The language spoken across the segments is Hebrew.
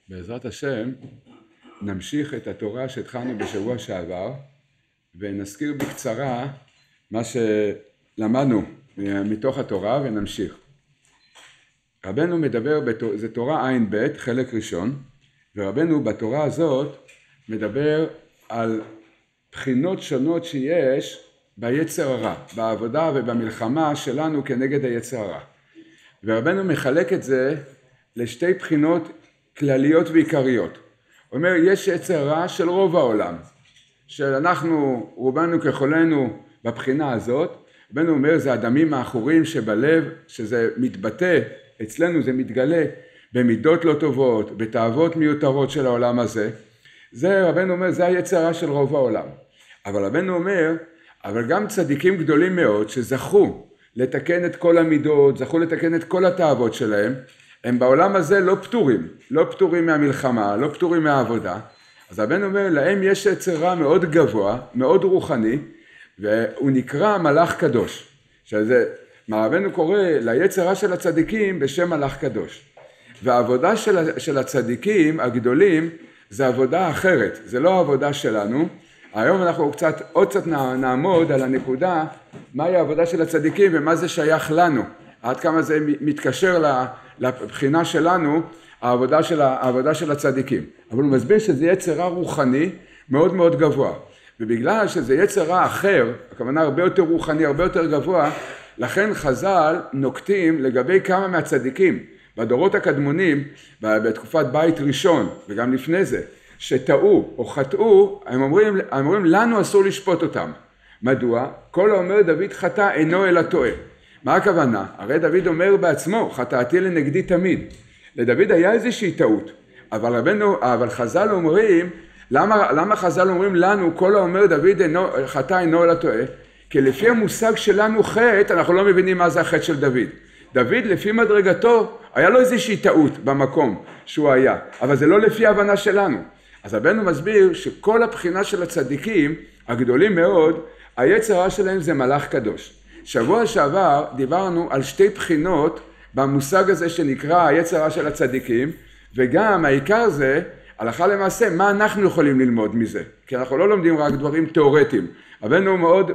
בעזרת השם נמשיך את התורה שהתחלנו בשבוע שעבר ונזכיר בקצרה מה שלמדנו מתוך התורה ונמשיך. רבנו מדבר, זה תורה עין ב' חלק ראשון, ורבנו בתורה הזאת מדבר על בחינות שונות שיש ביצר הרע, בעבודה ובמלחמה שלנו כנגד היצר הרע. ורבנו מחלק את זה לשתי בחינות כלליות ועיקריות. הוא אומר, יש יצר רע של רוב העולם, שאנחנו רובנו ככולנו בבחינה הזאת. רבנו אומר, זה הדמים האחורים שבלב, שזה מתבטא, אצלנו זה מתגלה במידות לא טובות, בתאוות מיותרות של העולם הזה. זה רבנו אומר, זה היצר רע של רוב העולם. אבל רבנו אומר, אבל גם צדיקים גדולים מאוד שזכו לתקן את כל המידות, זכו לתקן את כל התאוות שלהם, הם בעולם הזה לא פטורים מהמלחמה, לא פטורים מהעבודה. אז רבנו אומר, להם יש יצר רע מאוד גבוה, מאוד רוחני, והוא נקרא מלאך קדוש. שזה, מה רבנו קורא ליצר רע של הצדיקים בשם מלאך קדוש. והעבודה של הצדיקים הגדולים זה עבודה אחרת, זה לא העבודה שלנו. היום אנחנו עוד קצת נעמוד על הנקודה, מהי העבודה של הצדיקים ומה זה שייך לנו. עד כמה זה מתקשר לבחינה שלנו, העבודה של הצדיקים. אבל הוא מסביר שזה יצר רע רוחני מאוד מאוד גבוה. ובגלל שזה יצר רע אחר, הכוונה הרבה יותר רוחני, הרבה יותר גבוה, לכן חז"ל נוקטים לגבי כמה מהצדיקים, בדורות הקדמונים, בתקופת בית ראשון וגם לפני זה, שטעו או חטאו, הם אומרים לנו אסור לשפוט אותם. מדוע? כל האומר דוד חטא אינו אלא טועה. מה הכוונה? הרי דוד אומר בעצמו, חטאתי לנגדי תמיד. לדוד היה איזושהי טעות, אבל חז"ל אומרים, למה חז"ל אומרים לנו, כל האומר דוד חטא אינו אלא טועה? כי לפי המושג שלנו חטא, אנחנו לא מבינים מה זה החטא של דוד. דוד לפי מדרגתו, היה לו איזושהי טעות במקום שהוא היה, אבל זה לא לפי ההבנה שלנו. אז רבנו מסביר שכל הבחינה של הצדיקים הגדולים מאוד, היצר הרע שלהם זה מלאך קדוש. שבוע שעבר דיברנו על שתי בחינות במושג הזה שנקרא היצר הרע של הצדיקים, וגם העיקר זה הלכה למעשה מה אנחנו יכולים ללמוד מזה, כי אנחנו לא לומדים רק דברים תיאורטיים. רבנו מאוד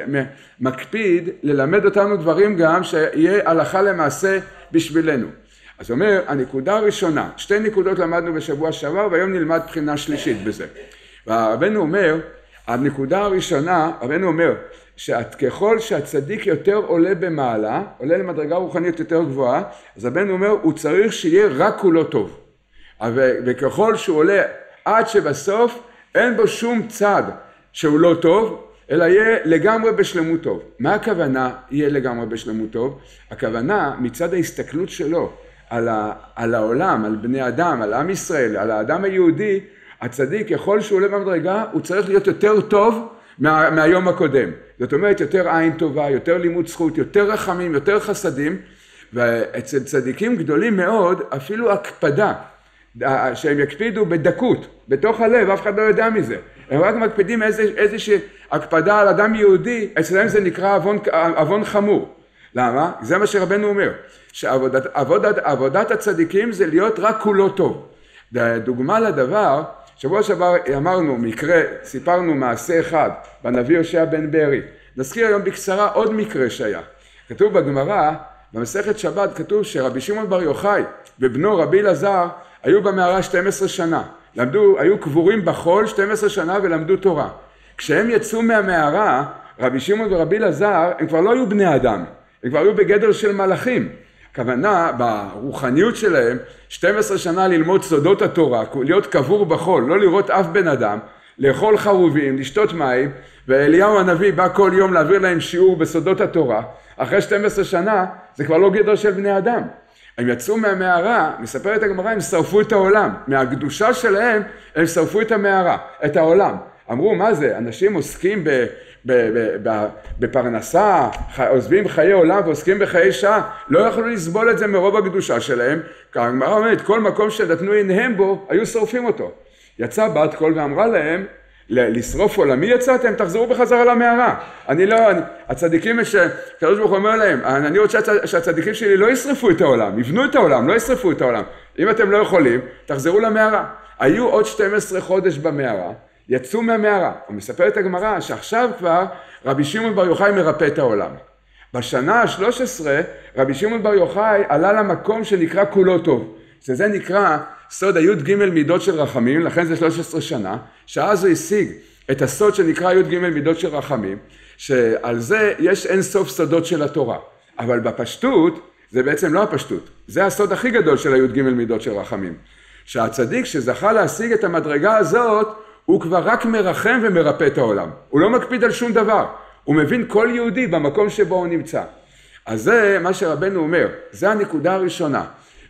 מקפיד ללמד אותנו דברים גם שיהיה הלכה למעשה בשבילנו. אז אומר, הנקודה הראשונה, שתי נקודות למדנו בשבוע שעבר, והיום נלמד בחינה שלישית בזה. והרבנו אומר, הנקודה הראשונה, רבנו אומר, שככל שהצדיק יותר עולה במעלה, עולה למדרגה רוחנית יותר גבוהה, אז רבנו אומר, הוא צריך שיהיה רק כולו טוב. וככל שהוא עולה עד שבסוף, אין בו שום צד שהוא לא טוב, אלא יהיה לגמרי בשלמות טוב. מה הכוונה יהיה לגמרי בשלמות טוב? הכוונה מצד ההסתכלות שלו על העולם, על בני אדם, על עם ישראל, על האדם היהודי, הצדיק יכול שהוא עולה במדרגה, הוא צריך להיות יותר טוב מהיום הקודם. זאת אומרת, יותר עין טובה, יותר לימוד זכות, יותר רחמים, יותר חסדים, ואצל צדיקים גדולים מאוד, אפילו הקפדה, שהם יקפידו בדקות, בתוך הלב, אף אחד לא יודע מזה. הם רק מקפידים איזושהי הקפדה על אדם יהודי, אצלם זה נקרא עוון חמור. למה? זה מה שרבנו אומר, שעבודת הצדיקים זה להיות רק כולו טוב. דוגמה לדבר, שבוע שעבר אמרנו מקרה, סיפרנו מעשה אחד בנביא הושע בן בארי. נזכיר היום בקצרה עוד מקרה שהיה. כתוב בגמרא, במסכת שבת כתוב שרבי שמעון בר יוחאי ובנו רבי אלעזר היו במערה 12 שנה. היו קבורים בחול 12 שנה ולמדו תורה. כשהם יצאו מהמערה, רבי שמעון ורבי אלעזר, הם כבר לא היו בני אדם, הם כבר היו בגדר של מלאכים. הכוונה ברוחניות שלהם, 12 שנה ללמוד סודות התורה, להיות קבור בחול, לא לראות אף בן אדם, לאכול חרובים, לשתות מים, ואליהו הנביא בא כל יום להעביר להם שיעור בסודות התורה. אחרי 12 שנה זה כבר לא גדר של בני אדם. הם יצאו מהמערה, מספרת הגמרא, הם שרפו את העולם. מהקדושה שלהם הם שרפו את המערה, את העולם. אמרו, מה זה? אנשים עוסקים בפרנסה, עוזבים חיי עולם ועוסקים בחיי שעה, לא יכלו לסבול את זה מרוב הקדושה שלהם. הגמרא אומרת, כל מקום שנתנו עיניהם בו, היו שורפים אותו. יצא בת קול ואמרה להם, לשרוף עולמי יצאתם, תחזרו בחזרה למערה. הצדיקים הקדוש ברוך הוא אומר להם, אני רוצה שהצדיקים שלי לא ישרפו את העולם, יבנו את העולם, לא ישרפו את העולם. אם אתם לא יכולים, תחזרו למערה. היו עוד 12 חודש במערה, יצאו מהמערה. ומספרת הגמרא שעכשיו כבר רבי שמעון בר יוחאי מרפא את העולם. בשנה ה-13 רבי שמעון בר יוחאי עלה למקום שנקרא כולו טוב. שזה נקרא סוד הי"ג מידות של רחמים, לכן זה 13 שנה, שאז הוא השיג את הסוד שנקרא י"ג מידות של רחמים, שעל זה יש אין סוף סודות של התורה. אבל בפשטות, זה בעצם לא הפשטות, זה הסוד הכי גדול של הי"ג מידות של רחמים. שהצדיק שזכה להשיג את המדרגה הזאת, הוא כבר רק מרחם ומרפא את העולם. הוא לא מקפיד על שום דבר, הוא מבין כל יהודי במקום שבו הוא נמצא. אז זה מה שרבנו אומר, זה הנקודה הראשונה.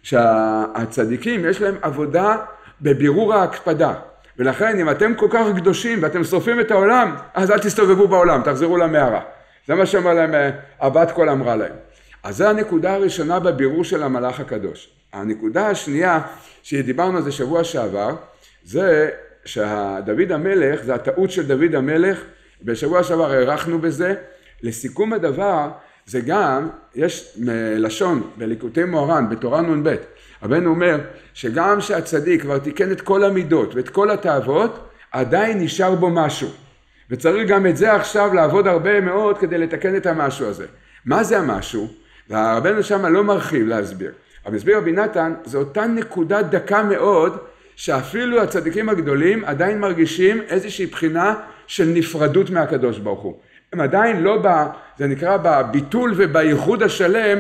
שהצדיקים יש להם עבודה בבירור ההקפדה, ולכן אם אתם כל כך קדושים ואתם שורפים את העולם, אז אל תסתובבו בעולם, תחזרו למערה. זה מה שאומר להם, הבת קול אמרה להם. אז זה הנקודה הראשונה בבירור של המלאך הקדוש. הנקודה השנייה שדיברנו על זה שבוע שעבר, זה שדוד המלך, זה הטעות של דוד המלך, בשבוע שעבר הערכנו בזה. לסיכום הדבר, זה גם, יש לשון בליקוטי מוהר"ן, בתורה נ"ב, רבנו אומר שגם שהצדיק כבר תיקן את כל המידות ואת כל התאוות, עדיין נשאר בו משהו. וצריך גם את זה עכשיו לעבוד הרבה מאוד כדי לתקן את המשהו הזה. מה זה המשהו? והרבנו שם לא מרחיב להסביר. אבל מסביר רבי נתן, זו אותה נקודה דקה מאוד, שאפילו הצדיקים הגדולים עדיין מרגישים איזושהי בחינה של נפרדות מהקדוש ברוך הוא. הם עדיין לא זה נקרא בביטול ובייחוד השלם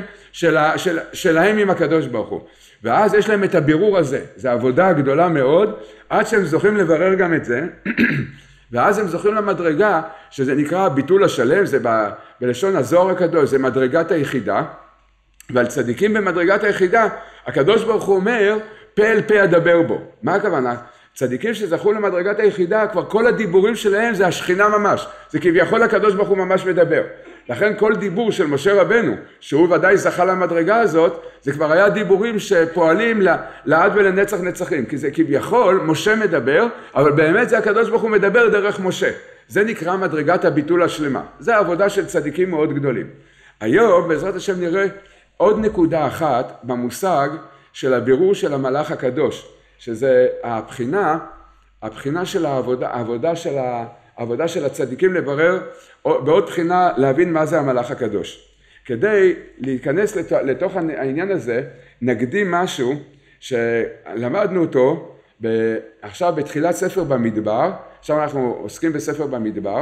שלהם עם הקדוש ברוך הוא. ואז יש להם את הבירור הזה, זו עבודה גדולה מאוד, עד שהם זוכים לברר גם את זה, ואז הם זוכים למדרגה, שזה נקרא ביטול השלם, זה בלשון הזוהר הקדוש, זה מדרגת היחידה, ועל צדיקים במדרגת היחידה, הקדוש ברוך הוא אומר, פה אל פה אדבר בו. מה הכוונה? צדיקים שזכו למדרגת היחידה, כבר כל הדיבורים שלהם זה השכינה ממש. זה כביכול הקדוש ברוך הוא ממש מדבר. לכן כל דיבור של משה רבנו, שהוא ודאי זכה למדרגה הזאת, זה כבר היה דיבורים שפועלים לעד ולנצח נצחים. כי זה כביכול משה מדבר, אבל באמת זה הקדוש ברוך הוא מדבר דרך משה. זה נקרא מדרגת הביטול השלמה. זה העבודה של צדיקים מאוד גדולים. היום בעזרת השם נראה עוד נקודה אחת במושג של הבירור של המלאך הקדוש. שזה הבחינה של העבודה של הצדיקים לברר, בעוד בחינה להבין מה זה המלאך הקדוש. כדי להיכנס לתוך העניין הזה, נקדים משהו שלמדנו אותו עכשיו בתחילת ספר במדבר, עכשיו אנחנו עוסקים בספר במדבר.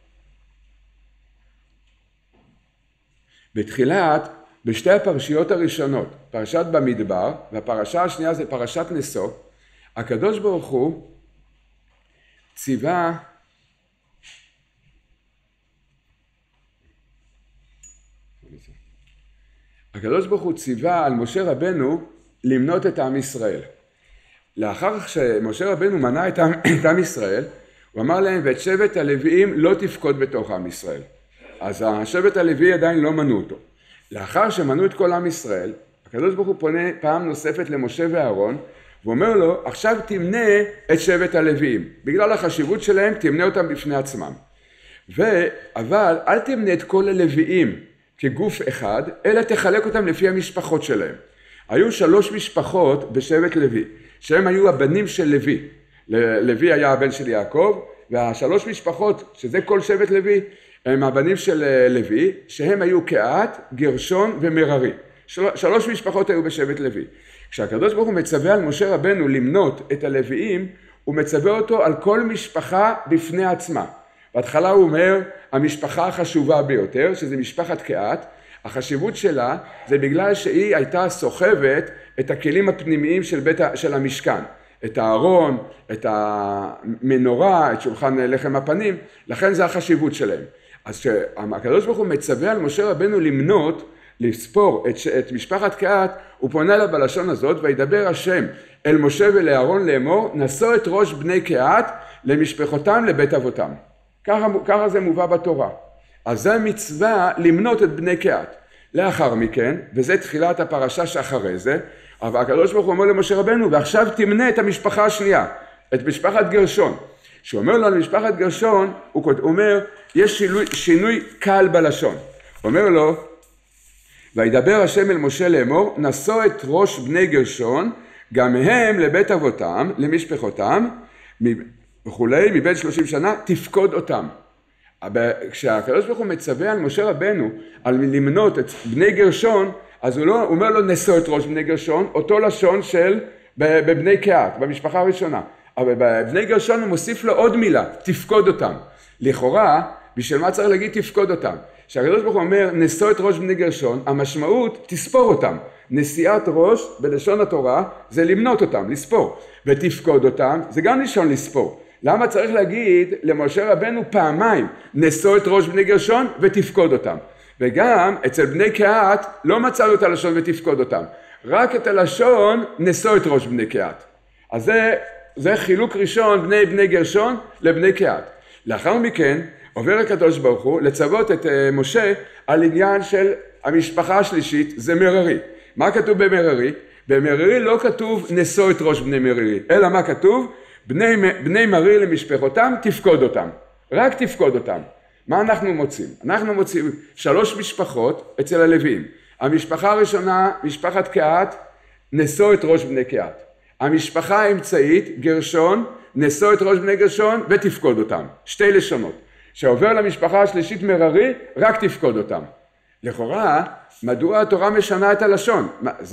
בשתי הפרשיות הראשונות, פרשת במדבר, והפרשה השנייה זה פרשת נשוא, הקדוש ברוך הוא ציווה על משה רבנו למנות את עם ישראל. לאחר שמשה רבנו מנה את עם ישראל, הוא אמר להם, ואת שבט הלוויים לא תפקוד בתוך עם ישראל. אז השבט הלוי עדיין לא מנו אותו. לאחר שמנו את כל עם ישראל, הקדוש ברוך הוא פונה פעם נוספת למשה ואהרון, ואומר לו, עכשיו תמנה את שבט הלוויים. בגלל החשיבות שלהם, תמנה אותם בפני עצמם. אבל אל תמנה את כל הלוויים כגוף אחד, אלא תחלק אותם לפי המשפחות שלהם. היו 3 משפחות בשבט לוי, שהם היו הבנים של לוי. לוי היה הבן של יעקב, וה3 משפחות, שזה כל שבט לוי, הם הבנים של לוי, שהם היו קהת, גרשון ומררי. 3 משפחות היו בשבט לוי. כשהקדוש ברוך הוא מצווה על משה רבנו למנות את הלוויים, הוא מצווה אותו על כל משפחה בפני עצמה. בהתחלה הוא אומר, המשפחה החשובה ביותר, שזה משפחת קהת, החשיבות שלה זה בגלל שהיא הייתה סוחבת את הכלים הפנימיים של המשכן. את הארון, את המנורה, את שולחן לחם הפנים, לכן זה החשיבות שלהם. אז כשהקדוש ברוך הוא מצווה על משה רבנו למנות, לספור את משפחת קהת, הוא פונה לה בלשון הזאת, וידבר השם אל משה ולאהרון לאמור, נשאו את ראש בני קהת למשפחותם לבית אבותם. ככה זה מובא בתורה. אז זה מצווה למנות את בני קהת. לאחר מכן, וזה תחילת הפרשה שאחרי זה, אבל הקדוש ברוך הוא אומר למשה רבנו, ועכשיו תמנה את המשפחה השנייה, את משפחת גרשון. כשהוא אומר לו על משפחת גרשון, הוא אומר, יש שינוי קל בלשון. הוא אומר לו, וידבר השם אל משה לאמור, נשוא את ראש בני גרשון, גם הם לבית אבותם, למשפחותם, וכולי, מבין 30 שנה, תפקוד אותם. כשהקדוש ברוך הוא מצווה על משה רבנו, על למנות את בני גרשון, אז הוא אומר לו, נשוא את ראש בני גרשון, אותו לשון של בבני קהת, במשפחה הראשונה. אבל בבני גרשון הוא מוסיף לו עוד מילה, תפקוד אותם. לכאורה, בשביל מה צריך להגיד תפקוד אותם? כשהקדוש ברוך הוא אומר, נשוא את ראש בני גרשון, המשמעות, תספור אותם. נשיאת ראש, בלשון התורה, זה למנות אותם, לספור. ותפקוד אותם, זה גם לשון לספור. למה צריך להגיד למשה רבנו פעמיים, נשוא את ראש בני גרשון ותפקוד אותם? וגם אצל בני קהת לא מצאנו את הלשון ותפקוד אותם. רק את הלשון נשוא את ראש בני קהת. אז זה חילוק ראשון בני גרשון לבני קהת. לאחר מכן עובר הקדוש ברוך הוא לצוות את משה על עניין של המשפחה השלישית, זה מררי. מה כתוב במררי? במררי לא כתוב נשוא את ראש בני מררי, אלא מה כתוב? בני מררי למשפחותם תפקוד אותם. רק תפקוד אותם. מה אנחנו מוצאים? אנחנו מוצאים 3 משפחות אצל הלוויים. המשפחה הראשונה, משפחת קהת, נשוא את ראש בני קהת. המשפחה האמצעית, גרשון, נשוא את ראש בני גרשון ותפקוד אותם. 2 לשונות. שעובר למשפחה השלישית מררי, רק תפקוד אותם. לכאורה, מדוע התורה משנה את הלשון?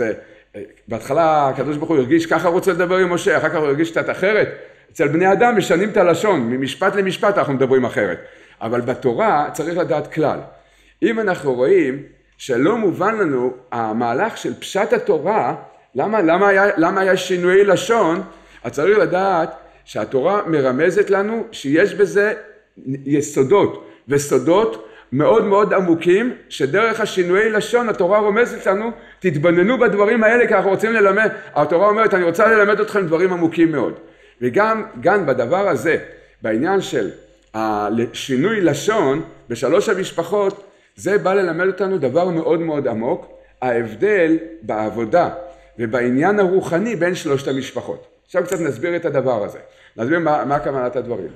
בהתחלה הקדוש ברוך הוא הרגיש ככה רוצה לדבר עם משה, אחר כך הוא הרגיש קצת אחרת. אצל בני אדם משנים את הלשון, ממשפט למשפט אנחנו מדברים אחרת. אבל בתורה צריך לדעת כלל. אם אנחנו שלא מובן לנו המהלך של פשט התורה, למה היה שינוי לשון, אז צריך לדעת שהתורה מרמזת לנו שיש בזה יסודות וסודות מאוד מאוד עמוקים, שדרך השינויי לשון התורה רומזת לנו, תתבוננו בדברים האלה כי אנחנו רוצים ללמד, התורה אומרת אני רוצה ללמד אתכם דברים עמוקים מאוד. וגם בדבר הזה, בעניין של השינוי לשון בשלוש המשפחות, זה בא ללמד אותנו דבר מאוד מאוד עמוק, ההבדל בעבודה ובעניין הרוחני בין שלושת המשפחות. עכשיו קצת נסביר את הדבר הזה, נסביר מה כוונת הדברים.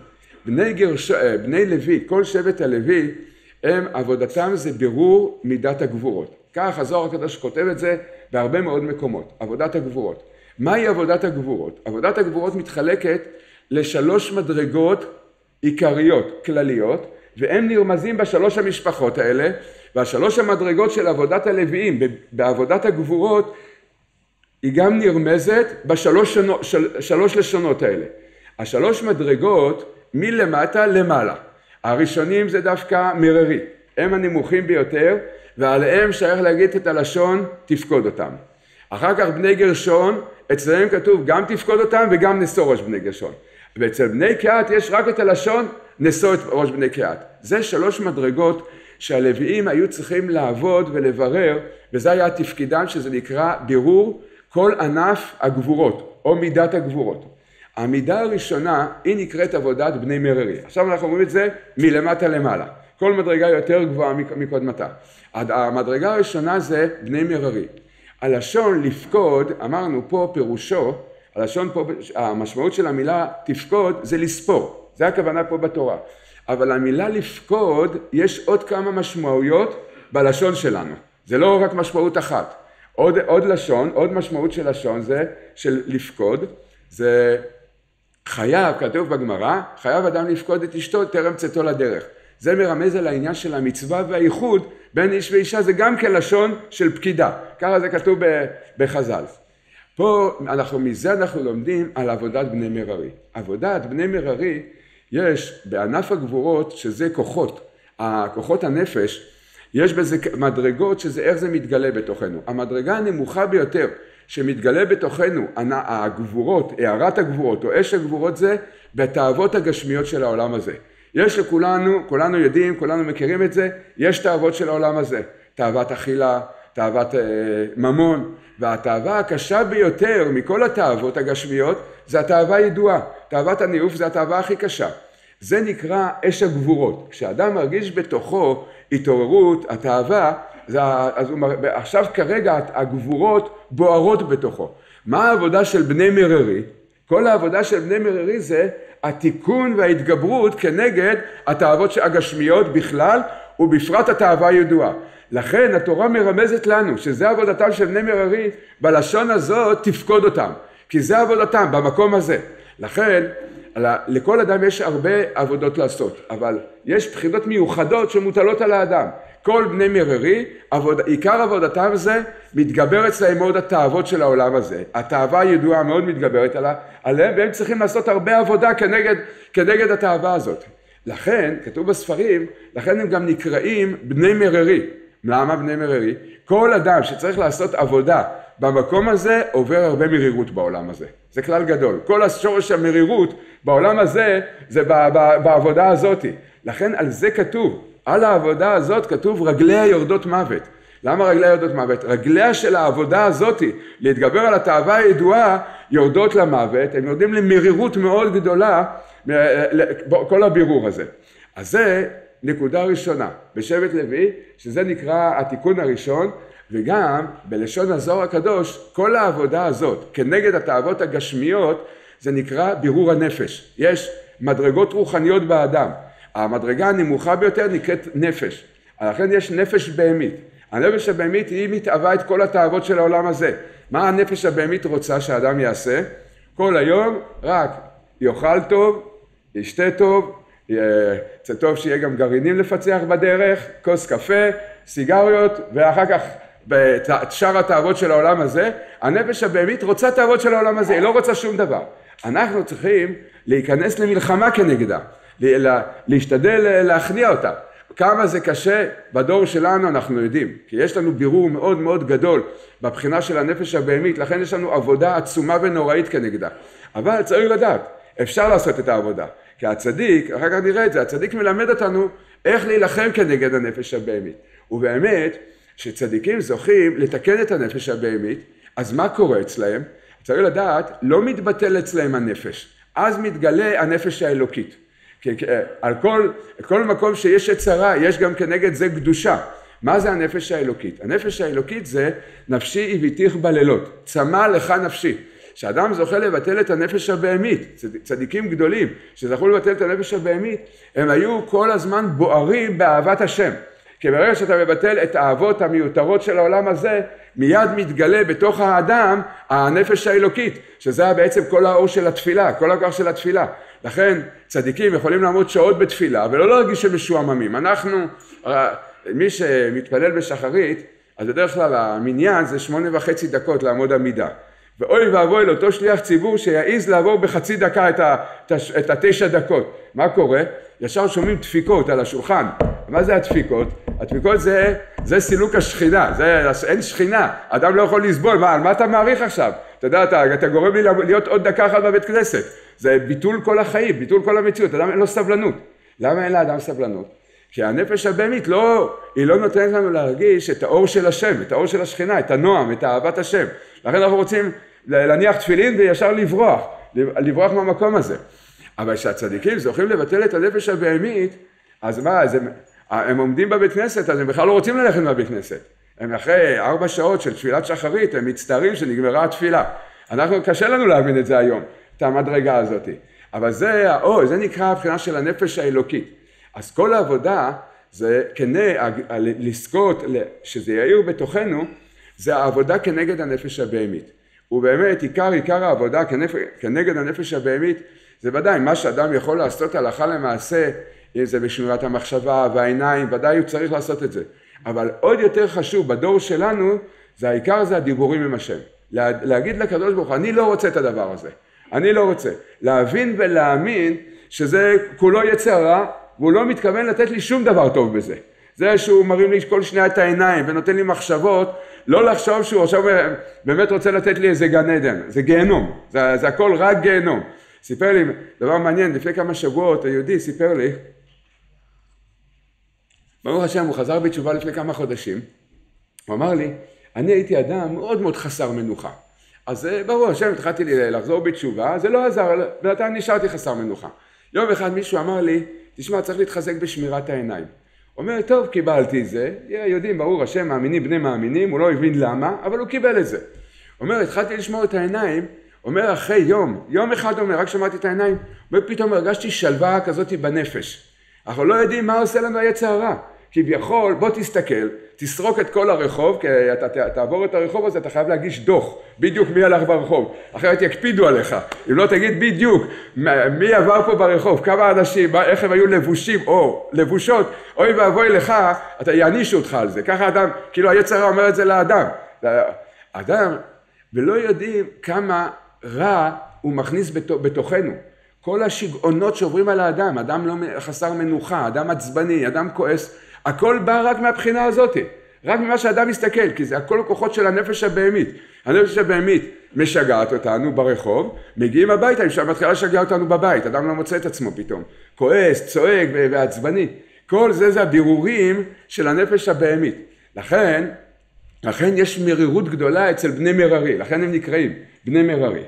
בני לוי, כל שבט הלוי, הם עבודתם זה בירור מידת הגבורות. כך הזוהר הקדוש כותב את זה בהרבה מאוד מקומות, עבודת הגבורות. מהי עבודת הגבורות? עבודת הגבורות מתחלקת לשלוש מדרגות עיקריות, כלליות, והם נרמזים בשלוש המשפחות האלה, והשלוש המדרגות של עבודת הלוויים, בעבודת הגבורות, היא גם נרמזת בשלוש לשונות האלה. השלוש מדרגות מלמטה למעלה. הראשונים זה דווקא מררי, הם הנמוכים ביותר, ועליהם שייך להגיד את הלשון תפקוד אותם. אחר כך בני גרשון, אצלם כתוב גם תפקוד אותם וגם נשוא ראש בני גרשון. ואצל בני קהת יש רק את הלשון נשוא את ראש בני קהת. זה שלוש מדרגות שהלוויים היו צריכים לעבוד ולברר, וזה היה תפקידם שזה נקרא בירור כל ענף הגבורות או מידת הגבורות. המידה הראשונה היא נקראת עבודת בני מררי. עכשיו אנחנו אומרים את זה מלמטה למעלה. כל מדרגה יותר גבוהה מקודמתה. המדרגה הראשונה זה בני מררי. הלשון לפקוד, אמרנו פה פירושו, הלשון פה, המשמעות של המילה תפקוד זה לספור. זה הכוונה פה בתורה. אבל המילה לפקוד יש עוד כמה משמעויות בלשון שלנו. זה לא רק משמעות אחת. עוד לשון, עוד משמעות של לשון זה של לפקוד. זה חייב, כתוב בגמרא, חייב אדם לפקוד את אשתו טרם צאתו לדרך. זה מרמז על העניין של המצווה והייחוד בין איש ואישה, זה גם כלשון של פקידה. ככה זה כתוב בחז"ל. פה מזה אנחנו לומדים על עבודת בני מררי. עבודת בני מררי יש בענף הגבורות שזה כוחות הנפש, יש בזה מדרגות שזה איך זה מתגלה בתוכנו. המדרגה הנמוכה ביותר שמתגלה בתוכנו, הגבורות, הערת הגבורות או אש הגבורות זה בתאוות הגשמיות של העולם הזה. יש לכולנו, כולנו יודעים, כולנו מכירים את זה, יש תאוות של העולם הזה. תאוות אכילה, תאוות ממון, והתאווה הקשה ביותר מכל התאוות הגשמיות זה התאווה הידועה. תאוות הניאוף זה התאווה הכי קשה. זה נקרא אש הגבורות. כשאדם מרגיש בתוכו התעוררות, התאווה, אז עכשיו כרגע הגבורות בוערות בתוכו. מה העבודה של בני מררי? כל העבודה של בני מררי זה התיקון וההתגברות כנגד התאוות הגשמיות בכלל, ובפרט התאווה הידועה. לכן התורה מרמזת לנו שזה עבודתם של בני מררי, בלשון הזאת תפקוד אותם, כי זה עבודתם במקום הזה. לכן לכל אדם יש הרבה עבודות לעשות, אבל יש בחינות מיוחדות שמוטלות על האדם. כל בני מררי, עיקר עבודתם זה מתגבר אצלהם מאוד התאוות של העולם הזה. התאווה הידועה מאוד מתגברת עליהם, והם צריכים לעשות הרבה עבודה כנגד התאווה הזאת. לכן, כתוב בספרים, לכן הם גם נקראים בני מררי. למה בני מררי? כל אדם שצריך לעשות עבודה במקום הזה עובר הרבה מרירות בעולם הזה. זה כלל גדול. כל השורש המרירות בעולם הזה זה בעבודה הזאת. לכן על זה כתוב, על העבודה הזאת כתוב רגליה יורדות מוות. למה רגליה יורדות מוות? רגליה של העבודה הזאת להתגבר על התאווה הידועה יורדות למוות, הם יורדים למרירות מאוד גדולה כל הבירור הזה. אז זה נקודה ראשונה בשבט לוי, שזה נקרא התיקון הראשון, וגם בלשון הזוהר הקדוש כל העבודה הזאת כנגד התאוות הגשמיות זה נקרא בירור הנפש. יש מדרגות רוחניות באדם, המדרגה הנמוכה ביותר נקראת נפש, לכן יש נפש בהמית. הנפש הבהמית היא מתאווה את כל התאוות של העולם הזה. מה הנפש הבהמית רוצה שהאדם יעשה? כל היום רק יאכל טוב, ישתה טוב, זה טוב שיהיה גם גרעינים לפצח בדרך, כוס קפה, סיגריות, ואחר כך בשאר התאוות של העולם הזה. הנפש הבהמית רוצה תאוות של העולם הזה, היא לא רוצה שום דבר. אנחנו צריכים להיכנס למלחמה כנגדה, להשתדל להכניע אותה. כמה זה קשה בדור שלנו אנחנו יודעים, כי יש לנו בירור מאוד מאוד גדול בבחינה של הנפש הבהמית, לכן יש לנו עבודה עצומה ונוראית כנגדה. אבל צריך לדעת, אפשר לעשות את העבודה, כי הצדיק, אחר כך נראה את זה, הצדיק מלמד אותנו איך להילחם כנגד הנפש הבהמית. ובאמת, שצדיקים זוכים לתקן את הנפש הבהמית, אז מה קורה אצלהם? צריך לדעת, לא מתבטל אצלהם הנפש, אז מתגלה הנפש האלוקית. על כל מקום שיש יצרה, יש גם כנגד זה קדושה. מה זה הנפש האלוקית? הנפש האלוקית זה נפשי הביתיך בלילות, צמא לך נפשי. כשאדם זוכה לבטל את הנפש הבהמית, צדיקים גדולים שזכו לבטל את הנפש הבהמית, הם היו כל הזמן בוערים באהבת השם. כי ברגע שאתה מבטל את האהבות המיותרות של העולם הזה, מיד מתגלה בתוך האדם הנפש האלוקית, שזה בעצם כל האור של התפילה, כל הכוח של התפילה. לכן צדיקים יכולים לעמוד שעות בתפילה ולא להרגיש שהם משועממים. אנחנו, מי שמתפלל בשחרית, אז בדרך כלל המניין זה 8.5 דקות לעמוד עמידה. ואוי ואבוי לאותו שליח ציבור שיעיז לעבור בחצי דקה את 9 דקות. מה קורה? ישר שומעים דפיקות על השולחן. מה זה הדפיקות? הדפיקות זה סילוק השכינה, אין שכינה, אדם לא יכול לסבול. על מה אתה מעריך עכשיו? אתה יודע, אתה גורם לי להיות עוד דקה אחת בבית כנסת. זה ביטול כל החיים, ביטול כל המציאות, אדם אין לו סבלנות. למה אין לאדם סבלנות? כי הנפש הבהמית היא לא נותנת לנו להרגיש את האור של השם, את האור של השכינה, את הנועם, את אהבת השם. לכן אנחנו רוצים להניח תפילין וישר לברוח מהמקום הזה. אבל כשהצדיקים זוכים לבטל את הנפש הבהמית, אז מה, הם עומדים בבית כנסת, אז הם בכלל לא רוצים ללכת מהבית כנסת. הם אחרי 4 שעות של תפילת שחרית, הם מצטערים שנגמרה התפילה. קשה לנו להבין את זה היום, את המדרגה הזאת. אבל זה נקרא הבחינה של הנפש האלוקית. אז כל העבודה, זה לזכות שזה יאיר בתוכנו, זה העבודה כנגד הנפש הבהמית. ובאמת, עיקר העבודה כנגד הנפש הבהמית, זה ודאי מה שאדם יכול לעשות הלכה למעשה, אם זה בשמירת המחשבה והעיניים, ודאי הוא צריך לעשות את זה. אבל עוד יותר חשוב בדור שלנו, העיקר זה הדיבורים עם השם. להגיד לקדוש ברוך הוא, אני לא רוצה את הדבר הזה. אני לא רוצה. להבין ולהאמין שזה כולו יצר רע, והוא לא מתכוון לתת לי שום דבר טוב בזה. זה שהוא מרים לי כל שנייה את העיניים ונותן לי מחשבות, לא לחשוב שהוא עכשיו באמת רוצה לתת לי איזה גן עדן. זה גיהנום. זה הכל רק גיהנום. סיפר לי, דבר מעניין, לפני כמה שבועות, היהודי סיפר לי, ברוך השם, הוא חזר בתשובה לפני כמה חודשים, הוא אמר לי, אני הייתי אדם מאוד מאוד חסר מנוחה. אז ברוך השם, התחלתי לי לחזור בתשובה, זה לא עזר, בינתיים נשארתי חסר מנוחה. יום אחד מישהו אמר לי, תשמע, צריך להתחזק בשמירת העיניים. הוא אומר, טוב, קיבלתי את זה, יודעים, ברוך השם, מאמינים בני מאמינים, הוא לא הבין למה, אבל הוא קיבל את זה. הוא אומר, התחלתי לשמור את העיניים, אומר אחרי יום אחד אומר, רק שמעתי את העיניים, ופתאום הרגשתי שלווה כזאת בנפש. אנחנו לא יודעים מה עושה לנו היצר הרע. כביכול, בוא תסתכל, תסרוק את כל הרחוב, כי אתה תעבור את הרחוב הזה, אתה חייב להגיש דוח, בדיוק מי הלך ברחוב, אחרת יקפידו עליך, אם לא תגיד בדיוק מי עבר פה ברחוב, כמה אנשים, איך הם היו לבושים או לבושות, אוי ואבוי לך, אתה יענישו אותך על זה, ככה אדם, כאילו היצר הרע אומר את זה לאדם, אדם, ולא יודעים כמה רע הוא מכניס בתוכנו, כל השגעונות שעוברים על האדם, אדם לא חסר מנוחה, אדם עצבני, אדם כועס, הכל בא רק מהבחינה הזאת, רק ממה שאדם מסתכל, כי זה הכל כוחות של הנפש הבהמית. הנפש הבהמית משגעת אותנו ברחוב, מגיעים הביתה, אפשר מתחילה לשגע אותנו בבית, אדם לא מוצא את עצמו פתאום, כועס, צועק ועצבני. כל זה הבירורים של הנפש הבהמית. לכן יש מרירות גדולה אצל בני מררי, לכן הם נקראים בני מררי.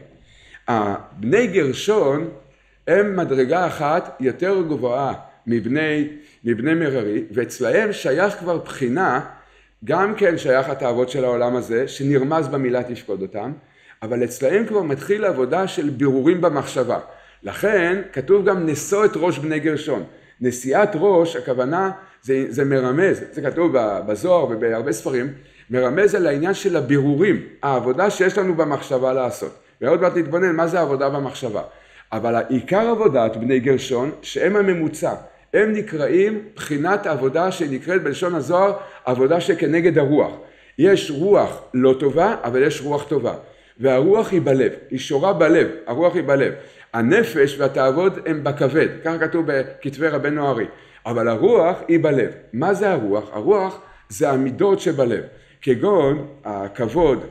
בני גרשון הם מדרגה אחת יותר גבוהה מבני מררי, ואצלהם שייך כבר בחינה, גם כן שייך התאוות של העולם הזה, שנרמז במילה תפקוד אותם, אבל אצלהם כבר מתחיל עבודה של בירורים במחשבה. לכן כתוב גם נשוא את ראש בני גרשון. נשיאת ראש, הכוונה, זה מרמז, זה כתוב בזוהר ובהרבה ספרים, מרמז על העניין של הבירורים, העבודה שיש לנו במחשבה לעשות. ועוד מעט נתבונן מה זה העבודה במחשבה. אבל העיקר עבודת בני גרשון, שהם הממוצע, הם נקראים בחינת עבודה שנקראת בלשון הזוהר, עבודה שכנגד הרוח. יש רוח לא טובה, אבל יש רוח טובה. והרוח היא בלב, היא שורה בלב, הרוח היא בלב. הנפש והתאוות הם בכבד, כך כתוב בכתבי רבנו ארי. אבל הרוח היא בלב. מה זה הרוח? הרוח זה המידות שבלב. כגון הכבוד,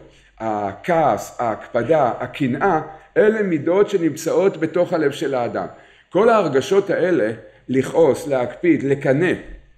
הכעס, ההקפדה, הקנאה, אלה מידות שנמצאות בתוך הלב של האדם. כל ההרגשות האלה, לכעוס, להקפיד, לקנא,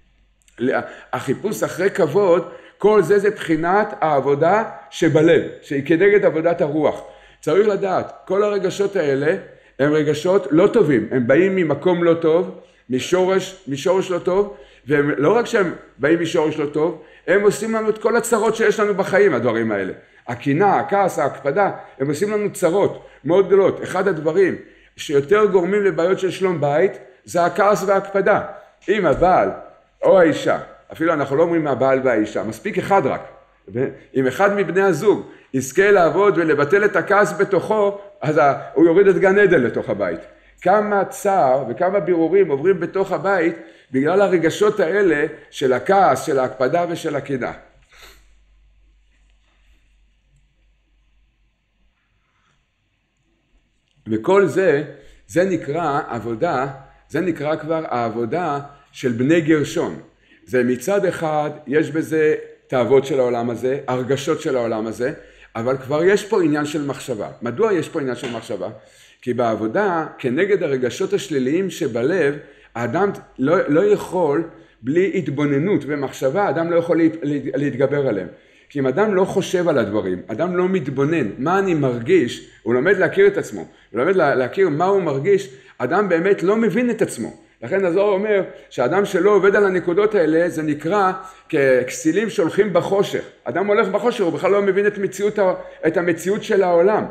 החיפוש אחרי כבוד, כל זה בחינת העבודה שבלב, שהיא כנגד עבודת הרוח. צריך לדעת, כל הרגשות האלה הם רגשות לא טובים, הם באים ממקום לא טוב, משורש לא טוב, והם לא רק שהם באים משורש לא טוב, הם עושים לנו את כל הצרות שיש לנו בחיים, הדברים האלה. הקנאה, הכעס, ההקפדה, הם עושים לנו צרות מאוד גדולות. אחד הדברים שיותר גורמים לבעיות של שלום בית, זה הכעס וההקפדה. אם הבעל או האישה, אפילו אנחנו לא אומרים הבעל והאישה, מספיק אחד רק. אם אחד מבני הזוג יזכה לעבוד ולבטל את הכעס בתוכו, אז הוא יוריד את גן עדן לתוך הבית. כמה צער וכמה בירורים עוברים בתוך הבית בגלל הרגשות האלה של הכעס, של ההקפדה ושל הקנאה. וכל זה נקרא עבודה, זה נקרא כבר העבודה של בני גרשון. זה מצד אחד, יש בזה תאוות של העולם הזה, הרגשות של העולם הזה, אבל כבר יש פה עניין של מחשבה. מדוע יש פה עניין של מחשבה? כי בעבודה, כנגד הרגשות השליליים שבלב, האדם לא יכול, בלי התבוננות ומחשבה, האדם לא יכול להתגבר עליהם. כי אם אדם לא חושב על הדברים, אדם לא מתבונן, מה אני מרגיש, הוא לומד להכיר את עצמו, הוא לומד להכיר מה הוא מרגיש, אדם באמת לא מבין את עצמו. לכן הזוהר אומר שאדם שלא עובד על הנקודות האלה, זה נקרא ככסילים שהולכים בחושך. אדם הולך בחושך, הוא בכלל לא מבין את המציאות של העולם.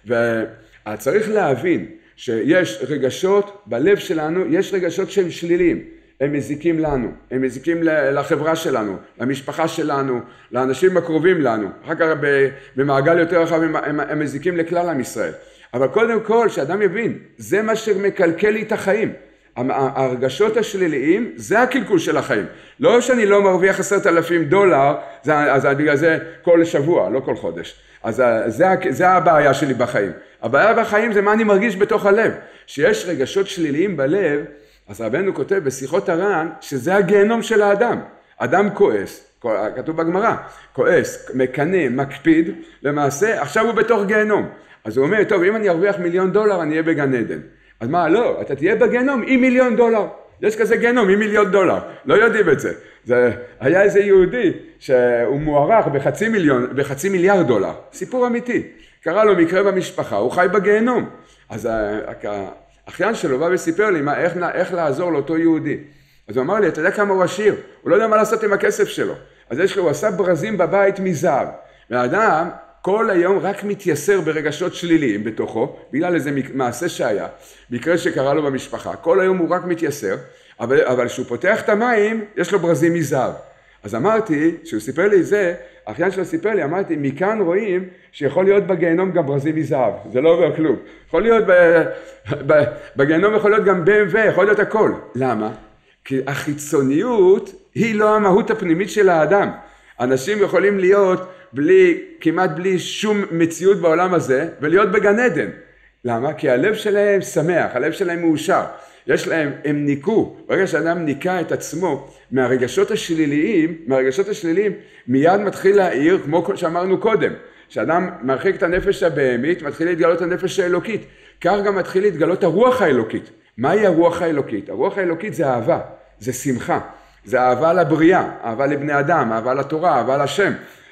וצריך להבין שיש רגשות בלב שלנו, יש רגשות שהם שליליים. הם מזיקים לנו, הם מזיקים לחברה שלנו, למשפחה שלנו, לאנשים הקרובים לנו. אחר כך במעגל יותר רחב הם מזיקים לכלל עם ישראל. אבל קודם כל, שאדם יבין, זה מה שמקלקל לי את החיים. הרגשות השליליים, זה הקלקול של החיים. לא שאני לא מרוויח $10,000, אז בגלל זה כל שבוע, לא כל חודש. אז זה הבעיה שלי בחיים. הבעיה בחיים זה מה אני מרגיש בתוך הלב. שיש רגשות שליליים בלב, אז רבנו כותב בשיחות הר"ן שזה הגיהנום של האדם. אדם כועס, כתוב בגמרא, כועס, מקנא, מקפיד, למעשה עכשיו הוא בתוך גיהנום. אז הוא אומר, טוב, אם אני ארוויח $1,000,000 אני אהיה בגן עדן. אז מה, לא, אתה תהיה בגיהנום עם $1,000,000. יש כזה גיהנום עם $1,000,000, לא יודעים את זה. היה איזה יהודי שהוא מוערך בחצי מיליארד דולר, סיפור אמיתי. קרה לו מקרה במשפחה, הוא חי בגיהנום. אז האחיין שלו בא וסיפר לי איך לעזור לאותו יהודי. אז הוא אמר לי, אתה יודע כמה הוא עשיר? הוא לא יודע מה לעשות עם הכסף שלו. אז הוא עשה ברזים בבית מזהב. והאדם, כל היום רק מתייסר ברגשות שליליים בתוכו, בגלל איזה מעשה שהיה, מקרה שקרה לו במשפחה, כל היום הוא רק מתייסר, אבל כשהוא פותח את המים, יש לו ברזים מזהב. אז אמרתי, כשהוא סיפר לי זה, האחיין שלו סיפר לי, אמרתי, מכאן רואים שיכול להיות בגיהנום גם ברזים מזהב, זה לא עובר כלום. יכול להיות, בגיהנום יכול להיות גם BMW, יכול להיות הכל. למה? כי החיצוניות היא לא המהות הפנימית של האדם. אנשים יכולים להיות כמעט בלי שום מציאות בעולם הזה, ולהיות בגן עדן. למה? כי הלב שלהם שמח, הלב שלהם מאושר. הם ניקו, ברגע שאדם ניקה את עצמו מהרגשות השליליים, מיד מתחיל להעיר, כמו שאמרנו קודם, שאדם מרחיק את הנפש הבהמית, מתחיל להתגלות הנפש האלוקית, כך גם מתחיל להתגלות הרוח האלוקית. מהי הרוח האלוקית? הרוח האלוקית זה אהבה, זה שמחה, זה אהבה לבריאה, אהבה לבני אדם, אהבה לתורה, אהבה לשם,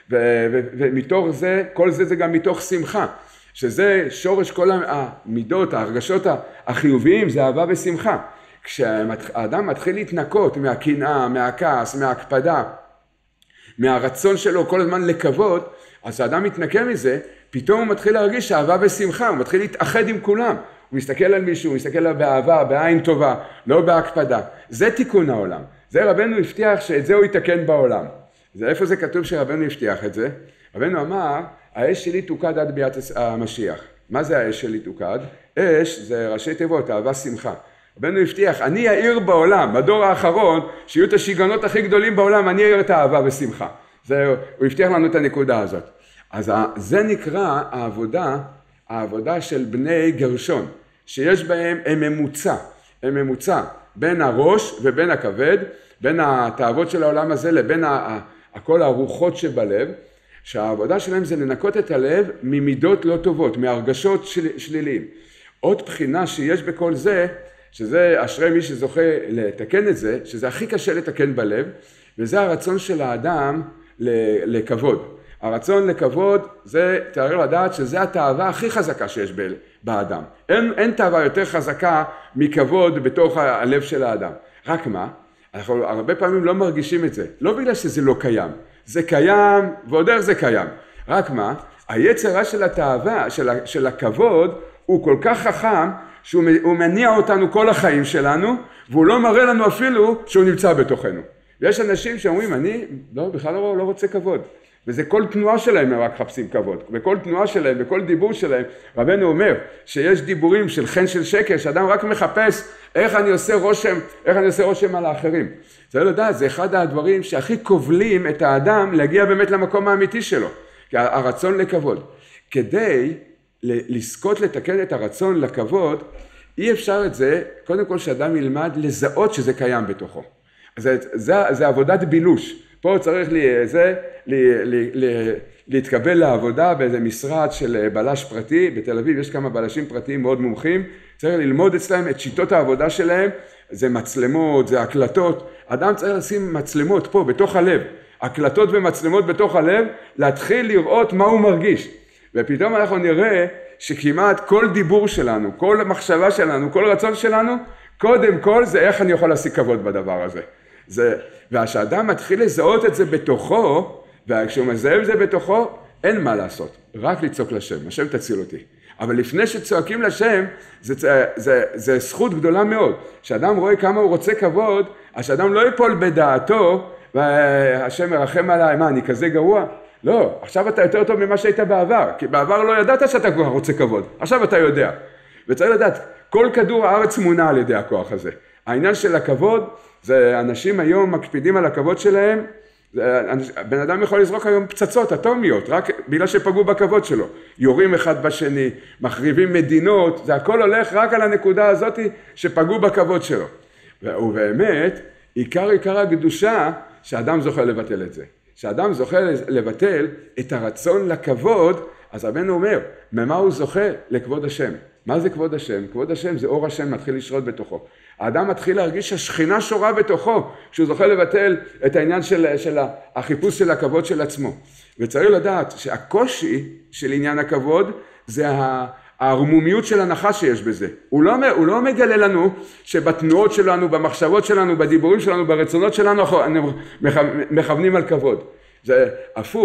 ומתוך זה, כל זה גם מתוך שמחה. שזה שורש כל המידות, ההרגשות החיוביים, זה אהבה ושמחה. כשהאדם מתחיל להתנקות מהקנאה, מהכעס, מההקפדה, מהרצון שלו כל הזמן לכבוד, אז האדם מתנקה מזה, פתאום הוא מתחיל להרגיש אהבה ושמחה, הוא מתחיל להתאחד עם כולם. הוא מסתכל על מישהו, הוא מסתכל עליו באהבה, בעין טובה, לא בהקפדה. זה תיקון העולם. זה רבנו הבטיח שאת זה הוא יתקן בעולם. איפה זה כתוב שרבנו הבטיח את זה? רבנו אמר, האש שלי תוקד עד ביאת המשיח. מה זה האש שלי תוקד? אש זה ראשי תיבות, אהבה שמחה. רבנו הבטיח, אני אעיר בעולם, בדור האחרון, שיהיו את השיגעונות הכי גדולים בעולם, אני אעיר את האהבה ושמחה. הוא הבטיח לנו את הנקודה הזאת. אז זה נקרא העבודה של בני גרשון, שיש בהם הם ממוצע בין הראש ובין הכבד, בין התאוות של העולם הזה לבין כל הרוחות שבלב, שהעבודה שלהם זה לנקות את הלב ממידות לא טובות, מהרגשות שליליים. עוד בחינה שיש בכל זה, שזה אשרי מי שזוכה לתקן את זה, שזה הכי קשה לתקן בלב, וזה הרצון של האדם לכבוד. הרצון לכבוד זה, תאר לדעת שזה התאווה הכי חזקה שיש באדם. אין תאווה יותר חזקה מכבוד בתוך הלב של האדם. רק מה? אנחנו הרבה פעמים לא מרגישים את זה. לא בגלל שזה לא קיים. זה קיים ועוד איך זה קיים. רק מה? היצרה של התאווה, של הכבוד, הוא כל כך חכם שהוא מניע אותנו כל החיים שלנו, והוא לא מראה לנו אפילו שהוא נמצא בתוכנו. ויש אנשים שאומרים, אני בכלל לא רוצה כבוד. וזה כל תנועה שלהם הם רק חפשים כבוד. בכל תנועה שלהם, בכל דיבור שלהם, רבנו אומר שיש דיבורים של חן של שקר, שאדם רק מחפש איך אני עושה רושם על האחרים. צריך לדעת, זה אחד הדברים שהכי כובלים את האדם להגיע באמת למקום האמיתי שלו. הרצון לכבוד. כדי לזכות לתקן את הרצון לכבוד, אי אפשר את זה, קודם כל שאדם ילמד לזהות שזה קיים בתוכו. זה עבודת בילוש. פה צריך להתקבל לעבודה באיזה משרד של בלש פרטי, בתל אביב יש כמה בלשים פרטיים מאוד מומחים, צריך ללמוד אצלם את שיטות העבודה שלהם, זה מצלמות, זה הקלטות, אדם צריך לשים מצלמות פה בתוך הלב, הקלטות ומצלמות בתוך הלב, להתחיל לראות מה הוא מרגיש, ופתאום אנחנו נראה שכמעט כל דיבור שלנו, כל מחשבה שלנו, כל רצון שלנו, קודם כל זה איך אני יכול להשיג כבוד בדבר הזה. והשאדם מתחיל לזהות את זה בתוכו, וכשהוא מזהה את זה בתוכו, אין מה לעשות, רק לצעוק לשם, השם תציל אותי. אבל לפני שצועקים לשם, זה זכות גדולה מאוד. כשאדם רואה כמה הוא רוצה כבוד, אז שאדם לא ייפול בדעתו, והשם מרחם עליי, מה, אני כזה גרוע? לא, עכשיו אתה יותר טוב ממה שהיית בעבר, כי בעבר לא ידעת שאתה כבר רוצה כבוד, עכשיו אתה יודע. וצריך לדעת, כל כדור הארץ מונע על ידי הכוח הזה. העניין של הכבוד, זה אנשים היום מקפידים על הכבוד שלהם, בן אדם יכול לזרוק היום פצצות אטומיות, רק בגלל שפגעו בכבוד שלו. יורים אחד בשני, מחריבים מדינות, זה הכל הולך רק על הנקודה הזאת שפגעו בכבוד שלו. ובאמת, עיקר הקדושה, שאדם זוכה לבטל את זה. שאדם זוכה לבטל את הרצון לכבוד, אז רבנו אומר, ממה הוא זוכה? לכבוד השם. מה זה כבוד השם? כבוד השם זה אור השם מתחיל לשרות בתוכו. האדם מתחיל להרגיש שהשכינה שורה בתוכו, כשהוא זוכה לבטל את העניין של החיפוש של הכבוד של עצמו. וצריך לדעת שהקושי של עניין הכבוד זה הערמומיות של הנחש שיש בזה. הוא לא מגלה לנו שבתנועות שלנו, במחשבות שלנו, בדיבורים שלנו, ברצונות שלנו, מכוונים על כבוד. זה הפוך.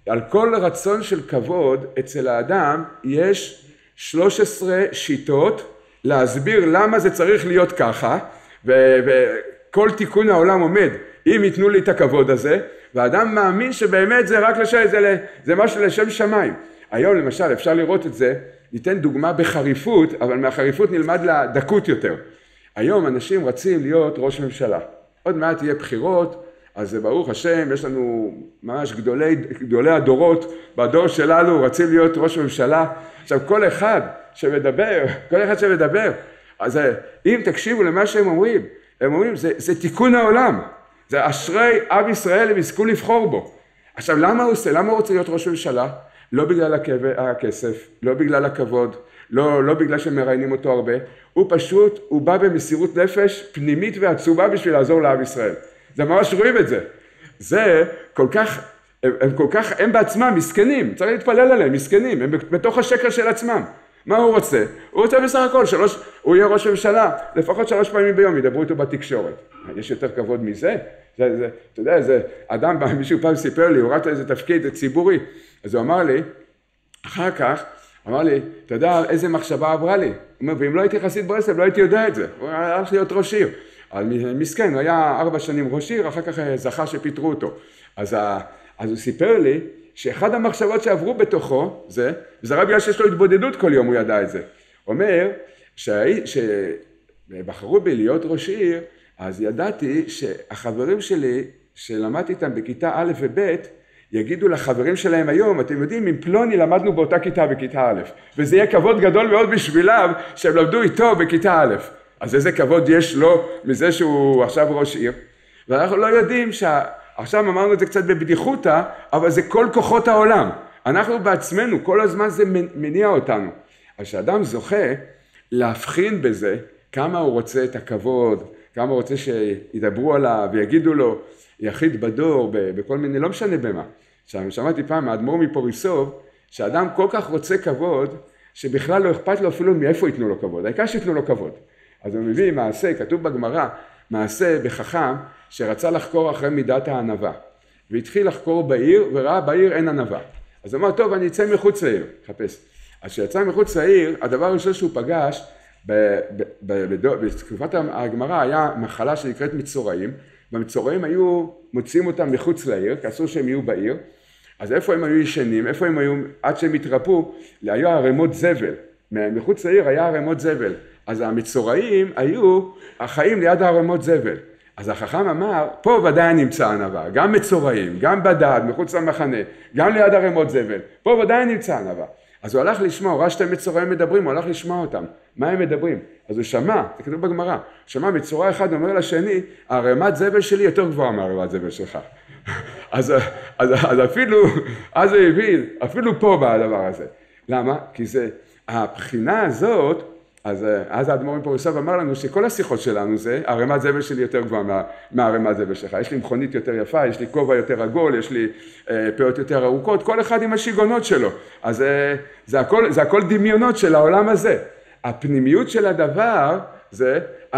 על כל רצון של כבוד אצל האדם יש 13 שיטות להסביר למה זה צריך להיות ככה, וכל תיקון העולם עומד, אם ייתנו לי את הכבוד הזה, והאדם מאמין שבאמת זה רק לשם, זה משהו לשם שמיים. היום למשל אפשר לראות את זה, ניתן דוגמה בחריפות, אבל מהחריפות נלמד לדקות יותר. היום אנשים רצים להיות ראש ממשלה. עוד מעט יהיה בחירות, אז ברוך השם, יש לנו ממש גדולי הדורות, בדור שלנו רצים להיות ראש ממשלה. עכשיו כל אחד שמדבר, אז אם תקשיבו למה שהם אומרים, הם אומרים זה תיקון העולם, זה אשרי עם ישראל הם יזכו לבחור בו. עכשיו למה הוא רוצה להיות ראש ממשלה? לא בגלל הכסף, לא בגלל הכבוד, לא בגלל שמראיינים אותו הרבה, הוא בא במסירות נפש פנימית ועצומה בשביל לעזור לעם ישראל. זה ממש רואים את זה. זה כל כך, הם בעצמם מסכנים, צריך להתפלל עליהם, מסכנים, הם בתוך השקר של עצמם. מה הוא רוצה? הוא רוצה בסך הכל, הוא יהיה ראש ממשלה, לפחות 3 פעמים ביום ידברו איתו בתקשורת. יש יותר כבוד מזה? אתה יודע, אדם, מישהו פעם סיפר לי, הוא ראה איזה תפקיד ציבורי, אז הוא אמר לי, אחר כך, אתה יודע איזה מחשבה עברה לי? הוא אומר, ואם לא הייתי חסיד ברסלב, לא הייתי יודע את זה. הוא הלך להיות ראש עיר. מסכן, הוא היה 4 שנים ראש עיר, אחר כך זכה שפיטרו אותו. אז הוא סיפר לי, שאחד המחשבות שעברו בתוכו, וזה רק בגלל שיש לו התבודדות כל יום, הוא ידע את זה. אומר, שבחרו בי להיות ראש עיר, אז ידעתי שהחברים שלי, שלמדתי איתם בכיתה א' וב', יגידו לחברים שלהם היום, אתם יודעים, עם פלוני למדנו באותה כיתה בכיתה א', וזה יהיה כבוד גדול מאוד בשבילם, שהם למדו איתו בכיתה א'. אז איזה כבוד יש לו מזה שהוא עכשיו ראש עיר? ואנחנו לא יודעים עכשיו אמרנו את זה קצת בבדיחותא, אבל זה כל כוחות העולם. אנחנו בעצמנו, כל הזמן זה מניע אותנו. אז שאדם זוכה להבחין בזה, כמה הוא רוצה את הכבוד, כמה הוא רוצה שידברו עליו ויגידו לו, יחיד בדור, בכל מיני, לא משנה במה. שמעתי פעם האדמו"ר מפוריסוב, שאדם כל כך רוצה כבוד, שבכלל לא אכפת לו אפילו מאיפה ייתנו לו כבוד, העיקר שיתנו לו כבוד. אז הוא מביא מעשה, כתוב בגמרא, מעשה בחכם, שרצה לחקור אחרי מידת הענווה, והתחיל לחקור בעיר, וראה בעיר אין ענווה. אז הוא אמר, טוב, אני אצא מחוץ לעיר, חפש. אז כשיצא מחוץ לעיר, הדבר הראשון שהוא פגש, בתקופת הגמרא היה מחלה שנקראת מצורעים, והמצורעים היו מוציאים אותם מחוץ לעיר, כי אסור שהם יהיו בעיר, אז איפה הם היו ישנים, איפה הם היו, עד שהם התרפו, היו ערימות זבל, מחוץ לעיר היה ערימות זבל, אז המצורעים היו החיים ליד הערימות זבל. אז החכם אמר, פה ודאי נמצא ענווה, גם מצורעים, גם בדד, מחוץ למחנה, גם ליד ערימות זבל, פה ודאי נמצא ענווה. אז הוא הלך לשמוע, הוא ראה שתי מצורעים מדברים, הוא הלך לשמוע אותם, מה הם מדברים? אז הוא שמע, זה כתוב בגמרא, שמע מצורע אחד אומר לשני, ערימת זבל שלי יותר גבוהה מערימת זבל שלך. אז אפילו, אז הוא הבין, אפילו פה בדבר הזה. למה? כי זה, הבחינה הזאת, אז האדמו"ר מפוריסוב אמר לנו שכל השיחות שלנו זה, ערימת זבל שלי יותר גבוהה מערימת זבל שלך. יש לי מכונית יותר יפה, יש לי כובע יותר עגול, יש לי פאות יותר ארוכות, כל אחד עם השיגונות שלו. אז זה הכל דמיונות של העולם הזה. הפנימיות של הדבר זה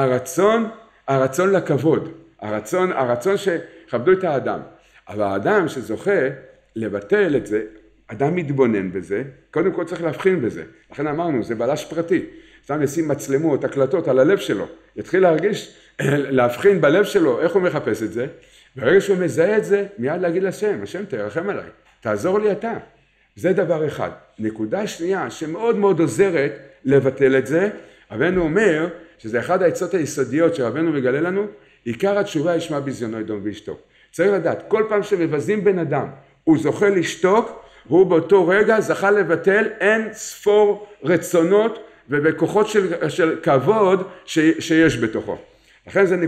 הרצון לכבוד, הרצון שכבדו את האדם. אבל האדם שזוכה לבטל את זה, אדם מתבונן בזה, קודם כל צריך להבחין בזה. לכן אמרנו, זה בלש פרטי. סתם ישים מצלמות, הקלטות על הלב שלו, יתחיל להרגיש, להבחין בלב שלו, איך הוא מחפש את זה, ברגע שהוא מזהה את זה, מיד להגיד לשם, השם תרחם עליי, תעזור לי אתה. זה דבר אחד. נקודה שנייה שמאוד מאוד עוזרת לבטל את זה, רבנו אומר שזה אחד העצות היסודיות שרבנו מגלה לנו, עיקר התשובה ישמע בזיונו ידום וישתוק. צריך לדעת, כל פעם שמבזים בן אדם, הוא זוכה לשתוק, הוא באותו רגע זכה לבטל אין ספור רצונות, ובכוחות של כבוד שיש בתוכו. לכן זו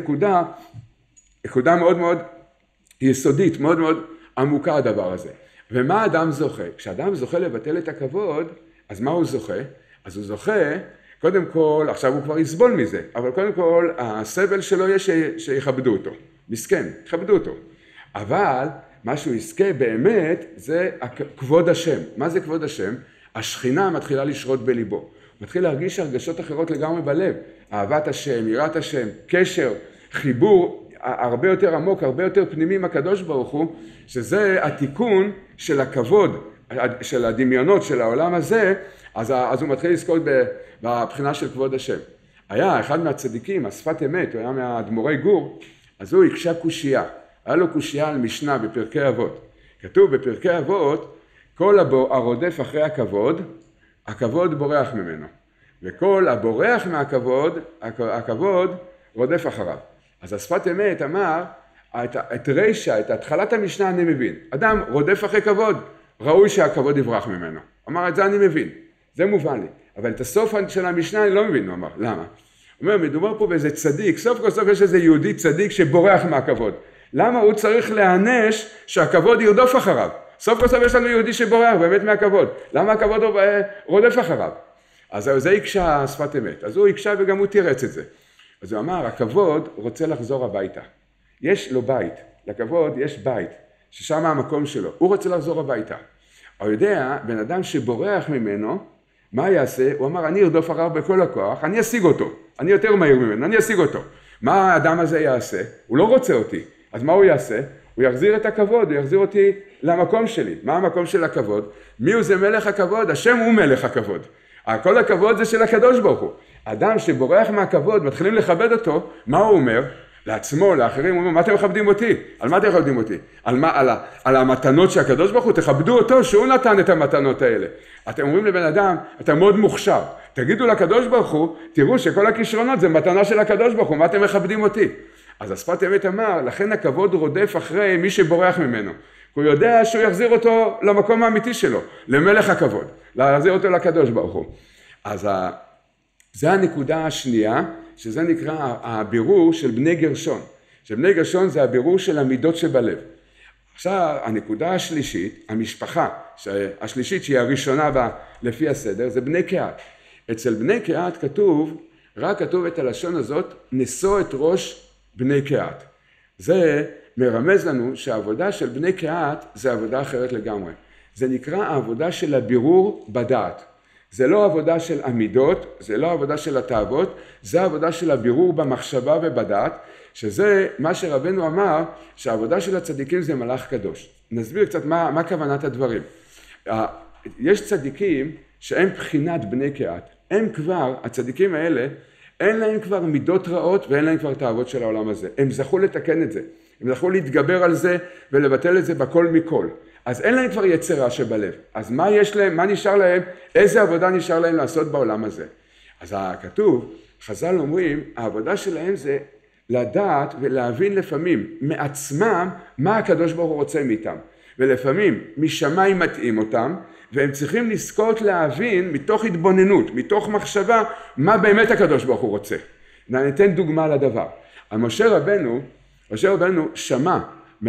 נקודה מאוד מאוד יסודית, מאוד מאוד עמוקה הדבר הזה. ומה האדם זוכה? כשאדם זוכה לבטל את הכבוד, אז מה הוא זוכה? אז הוא זוכה, קודם כל, עכשיו הוא כבר יסבול מזה, אבל קודם כל, הסבל שלו יש שיכבדו אותו. מסכן, יכבדו אותו. אבל מה שהוא יזכה באמת, זה כבוד השם. מה זה כבוד השם? השכינה מתחילה לשרות בליבו. מתחיל להרגיש הרגשות אחרות לגמרי בלב, אהבת השם, יראת השם, קשר, חיבור, הרבה יותר עמוק, הרבה יותר פנימי מהקדוש ברוך הוא, שזה התיקון של הכבוד, של הדמיונות של העולם הזה, אז הוא מתחיל לזכות בבחינה של כבוד השם. היה אחד מהצדיקים, השפת אמת, הוא היה מהאדמו"רי גור, אז הוא הקשה קושייה, היה לו קושייה על משנה בפרקי אבות. כתוב בפרקי אבות, כל הרודף אחרי הכבוד, הכבוד בורח ממנו. וכל הבורח מהכבוד, הכבוד רודף אחריו. אז השפת אמת אמר, את רישה, את התחלת המשנה אני מבין. אדם רודף אחרי כבוד, ראוי שהכבוד יברח ממנו. אמר, את זה אני מבין, זה מובן לי. אבל את הסוף של המשנה אני לא מבין, הוא אמר. למה? הוא אומר, מדובר פה באיזה צדיק, סוף כל סוף יש איזה יהודי צדיק שבורח מהכבוד. למה הוא צריך להענש שהכבוד ירדוף אחריו? סוף כל סוף יש לנו יהודי שבורח באמת מהכבוד. למה הכבוד רודף אחריו? אז זה יקשה שפת אמת. אז הוא יקשה וגם הוא תירץ את זה. אז הוא אמר, הכבוד רוצה לחזור הביתה. יש לו בית, לכבוד יש בית, ששם המקום שלו. הוא רוצה לחזור הביתה. הוא יודע, בן אדם שבורח ממנו, מה יעשה? הוא אמר, אני ארדוף אחריו בכל הכוח, אני אשיג אותו. אני יותר מהיר ממנו, אני אשיג אותו. מה האדם הזה יעשה? הוא לא רוצה אותי. אז מה הוא יעשה? הוא יחזיר את הכבוד, הוא יחזיר אותי למקום שלי. מה המקום של הכבוד? מי הוא זה מלך הכבוד? השם הוא מלך הכבוד. כל הכבוד זה של הקדוש ברוך הוא. אדם שבורח מהכבוד, מתחילים לכבד אותו, מה הוא אומר? לעצמו, לאחרים, הוא אומר, מה אתם מכבדים אותי? על מה אתם מכבדים אותי? על המתנות של הקדוש ברוך הוא, תכבדו אותו שהוא נתן את המתנות האלה. אתם אומרים לבן אדם, אתה מאוד מוכשר. תגידו לקדוש ברוך הוא, תראו שכל הכישרונות זה מתנה של הקדוש ברוך הוא, מה אתם מכבדים אותי? אז השפת אמת אמר, לכן הכבוד רודף אחרי מי שבורח ממנו. הוא יודע שהוא יחזיר אותו למקום האמיתי שלו, למלך הכבוד, להחזיר אותו לקדוש ברוך הוא. אז זה הנקודה השנייה, שזה נקרא הבירור של בני גרשון. שבני גרשון זה הבירור של המידות שבלב. עכשיו, הנקודה השלישית, המשפחה השלישית שהיא הראשונה לפי הסדר, זה בני קהת. אצל בני קהת כתוב, רק כתוב את הלשון הזאת, נשוא את ראש בני קהת. זה מרמז לנו שהעבודה של בני קהת זה עבודה אחרת לגמרי. זה נקרא העבודה של הבירור בדעת. זה לא עבודה של עמידות, זה לא עבודה של התאוות, זה עבודה של הבירור במחשבה ובדעת, שזה מה שרבנו אמר, שהעבודה של הצדיקים זה מלאך קדוש. נסביר קצת מה כוונת הדברים. יש צדיקים שהם בחינת בני קהת. הם כבר, הצדיקים האלה, אין להם כבר מידות רעות ואין להם כבר תאוות של העולם הזה. הם זכו לתקן את זה. הם זכו להתגבר על זה ולבטל את זה בכל מכל. אז אין להם כבר יצרה שבלב. אז מה יש להם, מה נשאר להם, איזה עבודה נשאר להם לעשות בעולם הזה? אז הכתוב, חז"ל אומרים, העבודה שלהם זה לדעת ולהבין לפעמים מעצמם מה הקדוש ברוך הוא רוצה מאיתם. ולפעמים משמיים מתאים אותם, והם צריכים לזכות להבין מתוך התבוננות, מתוך מחשבה, מה באמת הקדוש ברוך הוא רוצה. ניתן דוגמה לדבר. משה רבנו שמע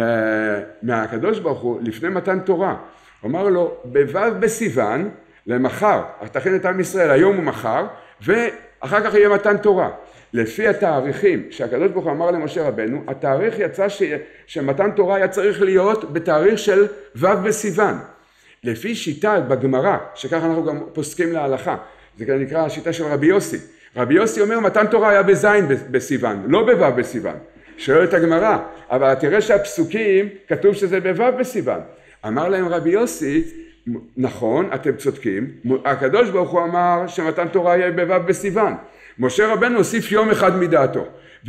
מהקדוש ברוך הוא לפני מתן תורה. הוא אמר לו, בו' בסיוון, למחר, תכין את עם ישראל, היום ומחר, ואחר כך יהיה מתן תורה. לפי התאריכים שהקדוש ברוך הוא אמר למשה רבנו, התאריך יצא שמתן תורה היה צריך להיות בתאריך של ו' בסיוון. לפי שיטה בגמרא, שכך אנחנו גם פוסקים להלכה, זה נקרא השיטה של רבי יוסי. רבי יוסי אומר מתן תורה היה בזין בסיוון, לא בו' בסיוון. שואל את הגמרא, אבל תראה שהפסוקים כתוב שזה בו' בסיוון. אמר להם רבי יוסי, נכון, אתם צודקים, הקדוש ברוך הוא אמר שמתן תורה יהיה בו' בסיוון. משה רבנו הוסיף יום אחד מדעתו,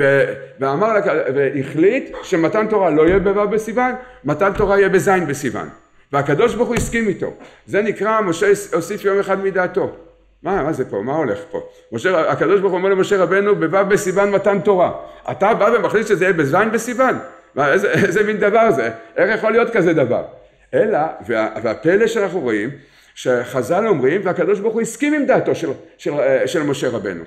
והחליט שמתן תורה לא יהיה בו' בסיוון, מתן תורה יהיה בזין בסיוון. והקדוש ברוך הוא הסכים איתו. זה נקרא משה הוסיף יום אחד מדעתו. מה זה פה? מה הולך פה? הקדוש ברוך הוא אומר למשה רבנו, בו' בסיוון מתן תורה. אתה בא ומחליט שזה יהיה בזין בסיוון? איזה מין דבר זה? איך יכול להיות כזה דבר? אלא, והפלא שאנחנו רואים, שחז"ל אומרים, והקדוש ברוך הוא הסכים עם דעתו של משה רבנו.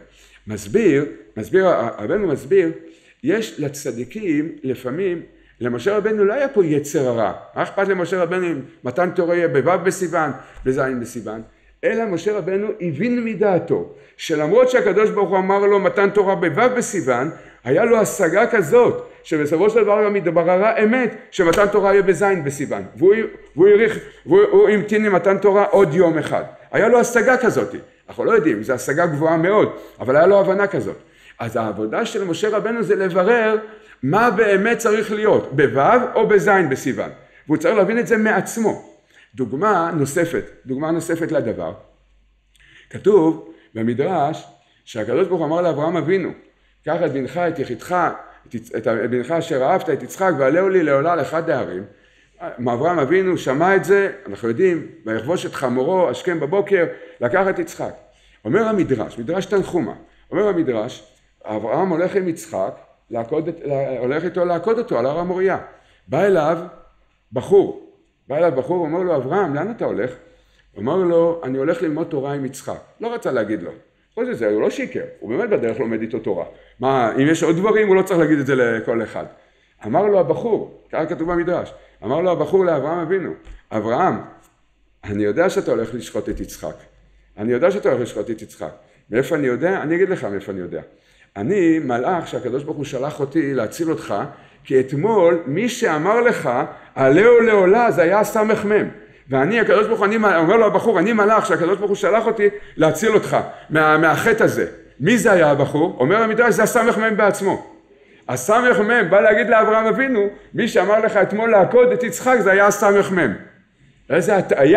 רבנו מסביר, יש לצדיקים לפעמים, למשה רבנו לא היה פה יצר הרע. מה אכפת למשה רבנו אם מתן תורה יהיה בו' בסיוון, בזין בסיוון? אלא משה רבנו הבין מדעתו, שלמרות שהקדוש ברוך הוא אמר לו מתן תורה בו' בסיוון, היה לו השגה כזאת, שבסופו של דבר גם התבררה אמת, שמתן תורה יהיה בזין בסיוון. והוא המתין למתן תורה עוד יום אחד. היה לו השגה כזאת. אנחנו לא יודעים, זו השגה גבוהה מאוד, אבל היה לו הבנה כזאת. אז העבודה של משה רבנו זה לברר מה באמת צריך להיות, בו' או בזין בסיוון. והוא צריך להבין את זה מעצמו. דוגמה נוספת לדבר. כתוב במדרש שהקדוש ברוך הוא אמר לאברהם אבינו, קח את בנך, את יחידך, את בנך אשר אהבת, את יצחק, ועלהו לי לעולה לאחד הערים. אברהם אבינו שמע את זה, אנחנו יודעים, ויחבוש את חמורו השכם בבוקר, לקח את יצחק. אומר המדרש, מדרש תנחומה, אומר המדרש, אברהם הולך עם יצחק, הולך איתו לעקוד אותו על הר המוריה. בא אליו בחור, אומר לו, אברהם, לאן אתה הולך? אומר לו, אני הולך ללמוד תורה עם יצחק. לא רצה להגיד לו. כל זה, הוא לא שיקר, הוא באמת בדרך לומד איתו תורה. מה, אם יש עוד דברים, הוא לא צריך להגיד את זה לכל אחד. אמר לו הבחור, ככה כתוב במדרש, אמר לו הבחור לאברהם אבינו, אברהם, אני יודע שאתה הולך לשחוט את יצחק. מאיפה אני יודע? אני אגיד לך מאיפה אני יודע. אני מלאך שהקדוש ברוך הוא שלח אותי להציל אותך, כי אתמול מי שאמר לך, עלהו לעולה, זה היה סמ"ם. ואני, הקדוש ברוך הוא, אומר לו הבחור, אני מלאך שהקדוש ברוך הוא שלח אותי להציל אותך מהחטא הזה. מי זה היה הבחור? אומר המדרש, זה הסמ"ם בעצמו. הסמ"ם בא להגיד לאברהם אבינו, מי שאמר לך אתמול לעקוד את יצחק, זה היה הסמ"ם. איזה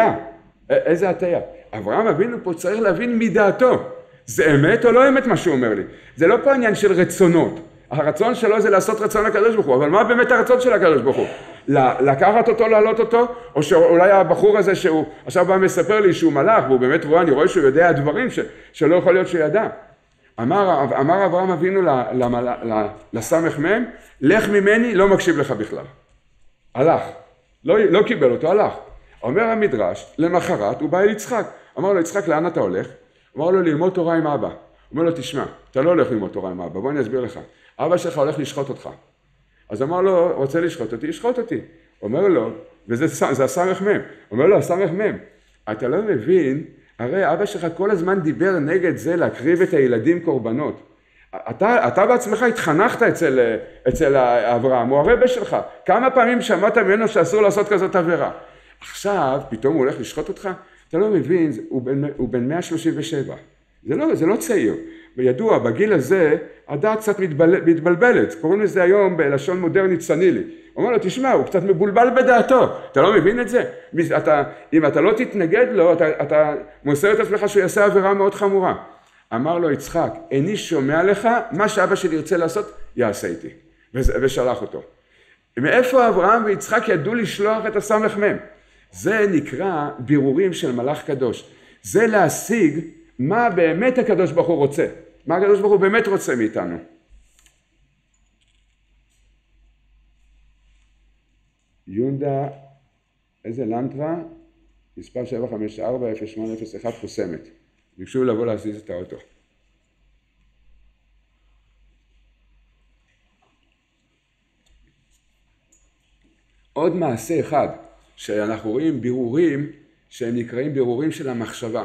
הטעיה. אברהם אבינו פה צריך להבין מדעתו. זה אמת או לא אמת מה שהוא אומר לי? זה לא פה עניין של רצונות. הרצון שלו זה לעשות רצון לקדוש ברוך הוא, אבל מה באמת הרצון של הקדוש ברוך הוא? לקחת אותו, להעלות אותו, או שאולי הבחור הזה שהוא עכשיו בא מספר לי שהוא מלאך, והוא באמת רואה, אני רואה שהוא יודע דברים שלא יכול להיות שהוא ידע. אמר אברהם אבינו לסמ"ם, לך ממני, לא מקשיב לך בכלל. הלך, לא קיבל אותו, הלך. אומר המדרש, למחרת הוא בא אל יצחק. אמר לו, יצחק, לאן אתה הולך? אמר לו, ללמוד תורה עם אבא. אומר לו, תשמע, אתה לא הולך ללמוד תורה עם אבא, בוא אני אסביר לך. אבא שלך הולך לשחוט אותך. אז אמר לו, רוצה לשחוט אותי? ישחוט אותי. אומר לו, וזה הסמ"ם. אומר לו, הסמ"ם, אתה לא מבין, הרי אבא שלך כל הזמן דיבר נגד זה להקריב את הילדים קורבנות. אתה בעצמך התחנכת אצל אברהם, הוא הרבה שלך. כמה פעמים שמעת ממנו שאסור לעשות כזאת עבירה? עכשיו, פתאום הוא הולך לשחוט אותך? אתה לא מבין, הוא בן 137. זה לא צעיר. וידוע, בגיל הזה, הדעת קצת מתבלבלת. קוראים לזה היום בלשון מודרנית סנילי. הוא אומר לו, תשמע, הוא קצת מבולבל בדעתו. אתה לא מבין את זה? אם אתה לא תתנגד לו, אתה מוסר את עצמך שהוא יעשה עבירה מאוד חמורה. אמר לו יצחק, איני שומע לך, מה שאבא שלי ירצה לעשות, יעשה איתי. ושלח אותו. מאיפה אברהם ויצחק ידעו לשלוח את הסמ"ם? זה נקרא בירורים של מלאך קדוש. זה להשיג מה באמת הקדוש ברוך הוא רוצה. מה הקדוש ברוך הוא באמת רוצה מאיתנו. יונדה, איזה לנטרה? מספר 754-0801 חוסמת. ביקשו לבוא להזיז את האוטו. עוד מעשה אחד, שאנחנו רואים בירורים, שהם נקראים בירורים של המחשבה.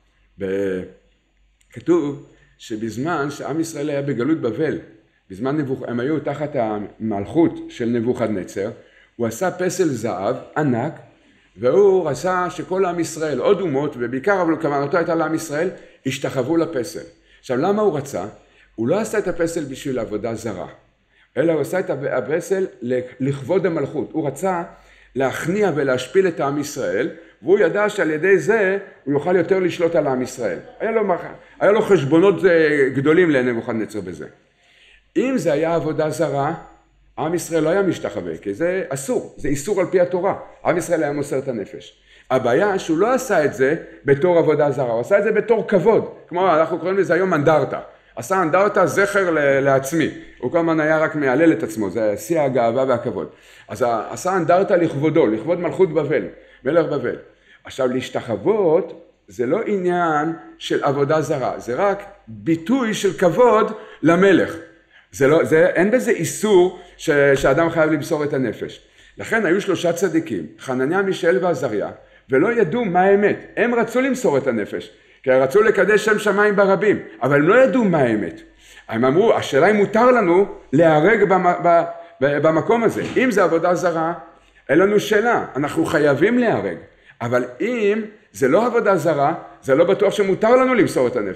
כתוב שבזמן שעם ישראל היה בגלות בבל, בזמן הם היו תחת המלכות של נבוכדנצר, הוא עשה פסל זהב ענק, והוא רצה שכל עם ישראל, עוד אומות, ובעיקר אבל כוונתו הייתה לעם ישראל, השתחוו לפסל. עכשיו למה הוא רצה? הוא לא עשה את הפסל בשביל עבודה זרה, אלא הוא עשה את הפסל לכבוד המלכות. הוא רצה להכניע ולהשפיל את העם ישראל, והוא ידע שעל ידי זה הוא יוכל יותר לשלוט על העם ישראל. היה לו חשבונות גדולים לנבוכדנצר בזה. אם זה היה עבודה זרה, עם ישראל לא היה משתחווה, כי זה אסור, זה איסור על פי התורה. עם ישראל היה מוסר את הנפש. הבעיה שהוא לא עשה את זה בתור עבודה זרה, הוא עשה את זה בתור כבוד. כמו אנחנו קוראים לזה היום אנדרטה. עשה אנדרטה זכר לעצמי. הוא כל הזמן היה רק מעלל את עצמו, זה שיא הגאווה והכבוד. אז עשה אנדרטה לכבודו, לכבוד מלכות בבל, מלך בבל. עכשיו להשתחוות זה לא עניין של עבודה זרה, זה רק ביטוי של כבוד למלך. אין בזה איסור שאדם חייב למסור את הנפש. לכן היו 3 צדיקים, חנניה, מישאל ועזריה, ולא ידעו מה האמת. הם רצו למסור את הנפש, כי רצו לקדש שם שמיים ברבים, אבל הם לא ידעו מה האמת. הם אמרו, השאלה אם מותר לנו להיהרג במקום הזה. אם זה עבודה זרה, אין לנו שאלה, אנחנו חייבים להיהרג. אבל אם זה לא עבודה זרה, זה לא בטוח שמותר לנו למסור את הנפש.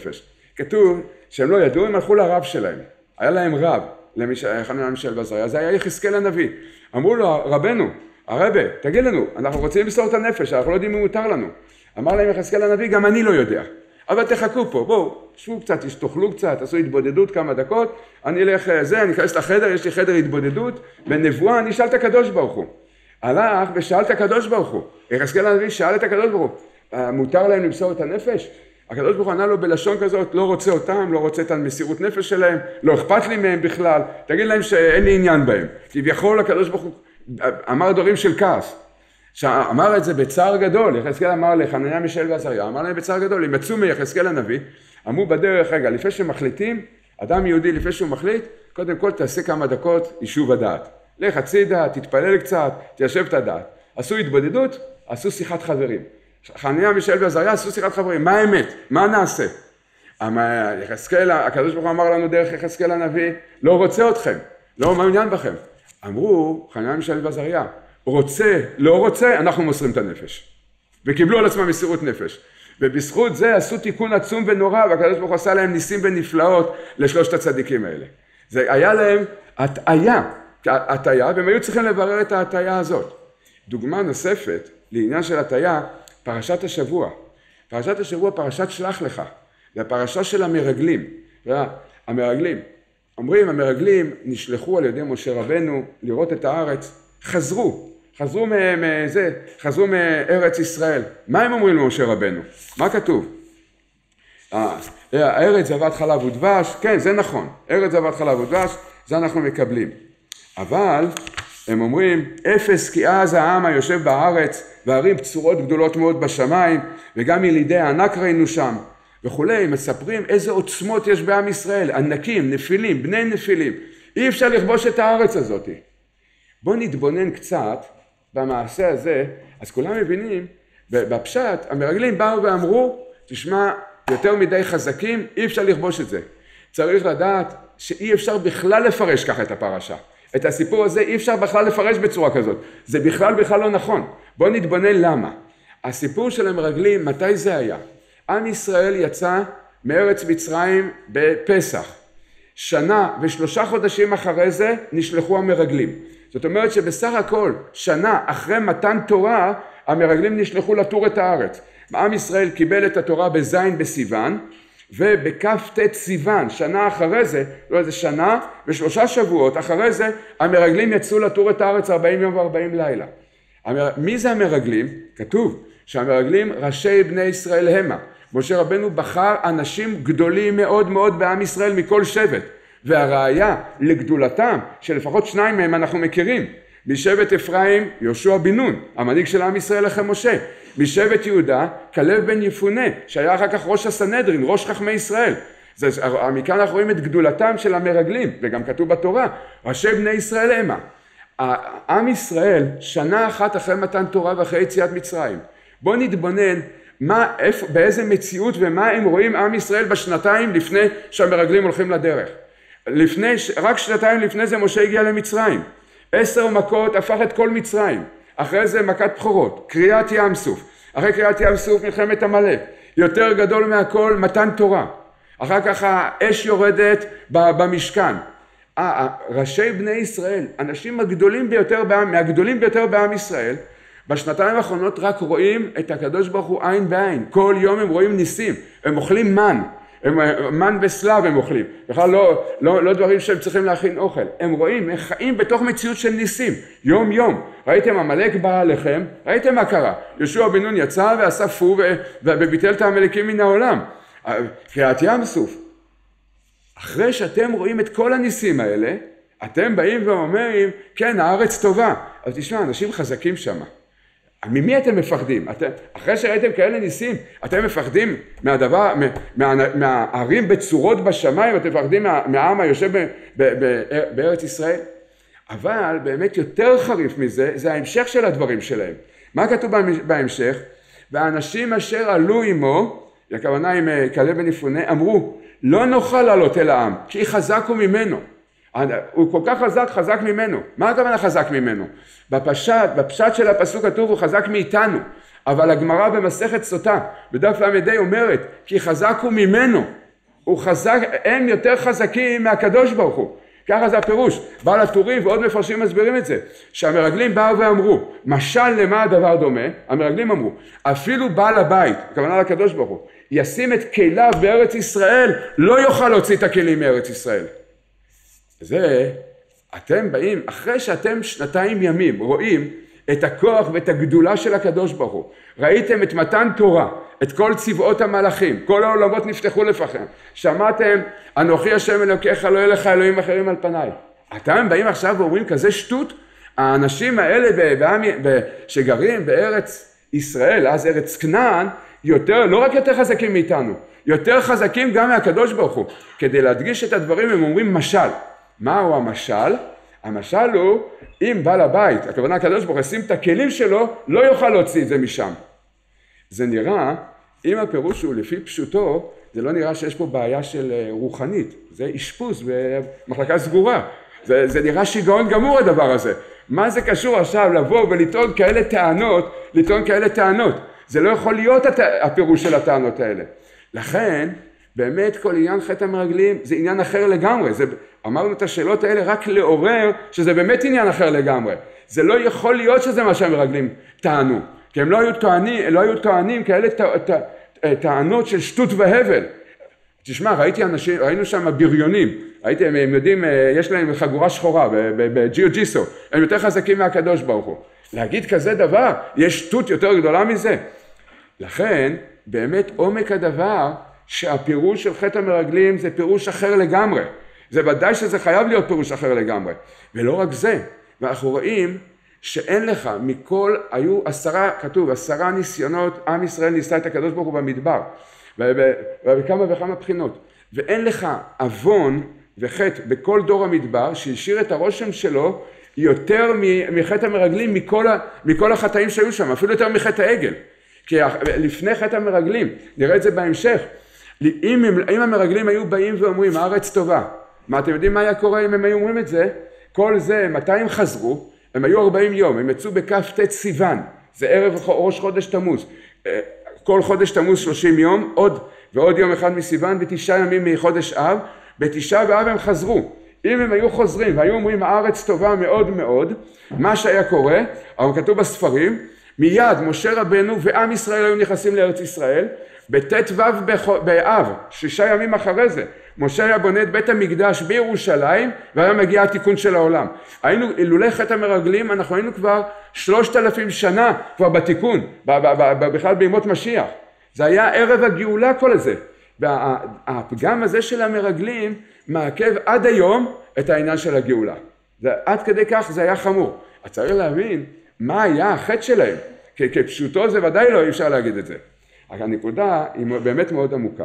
כתוב שהם לא ידעו, הם הלכו לרב שלהם. היה להם רב, חנניה מישאל ועזריה, זה היה יחזקאל הנביא. אמרו לו, רבנו, הרבה, תגיד לנו, אנחנו רוצים למסור את הנפש, אנחנו לא יודעים אם מותר לנו. אמר להם יחזקאל הנביא, גם אני לא יודע. אבל תחכו פה, בואו, שבו קצת, תאכלו קצת, תעשו התבודדות כמה דקות, אני אלך אני אכנס לחדר, יש לי חדר התבודדות, בנבואה אני אשאל את הקדוש ברוך הוא. הלך ושאל את הקדוש ברוך הוא. יחזקאל הנביא שאל את הקדוש ברוך הוא, מותר להם למסור את הנפש? הקדוש ברוך הוא ענה לו בלשון כזאת, לא רוצה אותם, לא רוצה את המסירות נפש שלהם, לא אכפת לי מהם בכלל, תגיד להם שאין לי עניין בהם. כביכול הקדוש ברוך הוא אמר דברים של כעס. אמר את זה בצער גדול, יחזקאל אמר לחנניה מישאל ועזריה, אמר להם בצער גדול, הם יצאו מיחזקאל הנביא, אמרו בדרך, רגע, לפני שמחליטים, אדם יהודי לפני שהוא מחליט, קודם כל תעשה כמה דקות יישוב הדעת. לך הצידה, תתפלל קצת, תיישב את הדעת. עשו התבודדות, עשו שיחת חברים. חנניה מישאל ועזריה עשו שיחת חברים, מה האמת? מה נעשה? יחזקאל, הקדוש ברוך הוא אמר לנו דרך יחזקאל הנביא, לא רוצה אתכם, לא מעוניין בכם. אמרו חנניה מישאל ועזריה, רוצה, לא רוצה, אנחנו מוסרים את הנפש. וקיבלו על עצמם מסירות נפש. ובזכות זה עשו תיקון עצום ונורא, והקדוש ברוך הוא עשה להם ניסים ונפלאות לשלושת הצדיקים האלה. זה היה להם הטיה, והם היו צריכים לברר את ההטיה הזאת. דוגמה נוספת לעניין של הטיה, פרשת השבוע. פרשת השבוע, פרשת שלח לך. זה הפרשה של המרגלים. המרגלים. אומרים, המרגלים נשלחו על ידי משה רבנו לראות את הארץ, חזרו מארץ ישראל. מה הם אומרים למשה רבנו? מה כתוב? ארץ זבת חלב ודבש, כן, זה נכון. ארץ זבת חלב ודבש, זה אנחנו מקבלים. אבל הם אומרים, אפס כי אז העם היושב בארץ, והרים בצורות גדולות מאוד בשמיים, וגם ילידי הענק ראינו שם, וכולי, מספרים איזה עוצמות יש בעם ישראל, ענקים, נפילים, בני נפילים. אי אפשר לכבוש את הארץ הזאת. בואו נתבונן קצת במעשה הזה, אז כולם מבינים, בפשט, המרגלים באו ואמרו, תשמע, יותר מדי חזקים, אי אפשר לכבוש את זה. צריך לדעת שאי אפשר בכלל לפרש ככה את הפרשה. את הסיפור הזה אי אפשר בכלל לפרש בצורה כזאת. זה בכלל לא נכון. בואו נתבונן למה. הסיפור של המרגלים, מתי זה היה? עם ישראל יצא מארץ מצרים בפסח. שנה ו3 חודשים אחרי זה נשלחו המרגלים. זאת אומרת שבסך הכל שנה אחרי מתן תורה, המרגלים נשלחו לתור את הארץ. עם ישראל קיבל את התורה בזין בסיוון, ובכ"ט סיוון, שנה אחרי זה, לא איזה שנה ו3 שבועות אחרי זה, המרגלים יצאו לתור את הארץ 40 יום ו40 לילה. מי זה המרגלים? כתוב שהמרגלים ראשי בני ישראל המה. משה רבנו בחר אנשים גדולים מאוד מאוד בעם ישראל מכל שבט. והראיה לגדולתם, שלפחות 2 מהם אנחנו מכירים, משבט אפרים יהושע בן נון, המנהיג של עם ישראל אחרי משה, משבט יהודה כלב בן יפונה, שהיה אחר כך ראש הסנהדרין, ראש חכמי ישראל. מכאן אנחנו רואים את גדולתם של המרגלים, וגם כתוב בתורה, ראשי בני ישראל המה. עם ישראל שנה אחת אחרי מתן תורה ואחרי יציאת מצרים. בואו נתבונן באיזה מציאות ומה הם רואים עם ישראל בשנתיים לפני שהמרגלים הולכים לדרך. רק 2 לפני זה משה הגיע למצרים. 10 מכות הפך את כל מצרים. אחרי זה מכת בכורות, קריעת ים סוף. אחרי קריעת ים סוף מלחמת עמלק. יותר גדול מהכל מתן תורה. אחר כך האש יורדת במשכן. ראשי בני ישראל, אנשים מהגדולים ביותר בעם ישראל, בשנתיים האחרונות רק רואים את הקדוש ברוך הוא עין בעין. כל יום הם רואים ניסים. הם אוכלים מן בסלב הם אוכלים. בכלל לא דברים שהם צריכים להכין אוכל. הם רואים, הם חיים בתוך מציאות של ניסים. יום יום. ראיתם עמלק בא עליכם? ראיתם מה קרה? יהושע בן נון יצא ועשה פו וביטל את העמלקים מן העולם. קריעת ים סוף. אחרי שאתם רואים את כל הניסים האלה, אתם באים ואומרים, כן, הארץ טובה. אז תשמע, אנשים חזקים שם. ממי אתם מפחדים? אחרי שראיתם כאלה ניסים, אתם מפחדים מהערים בצורות בשמיים, אתם מפחדים מהעם היושב בארץ ישראל? אבל באמת יותר חריף מזה, זה ההמשך של הדברים שלהם. מה כתוב בהמשך? והאנשים אשר עלו עמו, הכוונה עם כלב בן יפונה, אמרו, לא נוכל לעלות אל העם, כי חזק הוא ממנו. הוא כל כך חזק ממנו. מה הכוונה חזק ממנו? בפשט של הפסוק כתוב הוא חזק מאיתנו, אבל הגמרא במסכת סוטה, בדף ל"ה אומרת, כי חזק הוא ממנו. הוא חזק, הם יותר חזקים מהקדוש ברוך הוא. ככה זה הפירוש. בעל הטורים ועוד מפרשים מסבירים את זה. שהמרגלים באו ואמרו, משל למה הדבר דומה? המרגלים אמרו, אפילו בעל הבית, הכוונה לקדוש ברוך הוא, ישים את כליו בארץ ישראל, לא יוכל להוציא את הכלים מארץ ישראל. זה, אתם באים, אחרי שאתם 2 ימים רואים את הכוח ואת הגדולה של הקדוש ברוך הוא. ראיתם את מתן תורה, את כל צבאות המלאכים, כל העולמות נפתחו לפניכם. שמעתם, אנוכי השם אלוקיך, לא יהיה לך אלוהים אחרים על פניי. אתם באים עכשיו ואומרים כזה שטות? האנשים האלה שגרים בארץ ישראל, אז ארץ כנען, לא רק יותר חזקים מאיתנו, יותר חזקים גם מהקדוש ברוך הוא. כדי להדגיש את הדברים הם אומרים משל. מהו המשל? המשל הוא, אם בעל הבית, הכוונה הקדוש ברוך הוא, ישים את הכלים שלו, לא יוכל להוציא את זה משם. זה נראה, אם הפירוש הוא לפי פשוטו, זה לא נראה שיש פה בעיה של רוחנית. זה אשפוז במחלקה סגורה. זה נראה שיגעון גמור הדבר הזה. מה זה קשור עכשיו לבוא ולטעון כאלה טענות? זה לא יכול להיות הפירוש של הטענות האלה. לכן, באמת כל עניין חטא המרגלים זה עניין אחר לגמרי. אמרנו את השאלות האלה רק לעורר שזה באמת עניין אחר לגמרי. זה לא יכול להיות שזה מה שהמרגלים טענו. כי הם לא היו טוענים כאלה טענות של שטות והבל. תשמע, ראינו שם בריונים. הם יודעים, יש להם חגורה שחורה בג'יו-ג'יסו. הם יותר חזקים מהקדוש ברוך הוא. להגיד כזה דבר, יש שטות יותר גדולה מזה. לכן, באמת עומק הדבר שהפירוש של חטא המרגלים זה פירוש אחר לגמרי. זה ודאי שזה חייב להיות פירוש אחר לגמרי. ולא רק זה, ואנחנו רואים שאין לך היו 10 ניסיונות, עם ישראל ניסה את הקדוש ברוך הוא במדבר, ובכמה וכמה בחינות. ואין לך עוון וחטא בכל דור המדבר שהשאיר את הרושם שלו יותר מחטא המרגלים מכל החטאים שהיו שם, אפילו יותר מחטא העגל. כי לפני חטא המרגלים, נראה את זה בהמשך, אם המרגלים היו באים ואומרים, הארץ טובה, מה אתם יודעים מה היה קורה אם הם היו אומרים את זה? כל זה, מתי הם חזרו? הם היו 40 יום, הם יצאו בכ"ט סיוון, זה ערב ראש חודש תמוז, כל חודש תמוז 30 יום, ועוד יום אחד מסיוון, ב9 ימים מחודש אב, ב9 באב הם חזרו. אם הם היו חוזרים והיו אומרים הארץ טובה מאוד מאוד, מה שהיה קורה, אבל כתוב בספרים, מיד משה רבנו ועם ישראל היו נכנסים לארץ ישראל, בט"ו באב, 6 ימים אחרי זה, משה היה בונה את בית המקדש בירושלים, והיה מגיע התיקון של העולם. אילולא חטא המרגלים, אנחנו היינו כבר 3,000 שנה כבר בתיקון, בכלל בימות משיח. זה היה ערב הגאולה כל הזה. והפגם הזה של המרגלים מעכב עד היום את העניין של הגאולה. עד כדי כך זה היה חמור. אז צריך להבין מה היה החטא שלהם. כפשוטו זה ודאי לא, אי אפשר להגיד את זה. אבל הנקודה היא באמת מאוד עמוקה.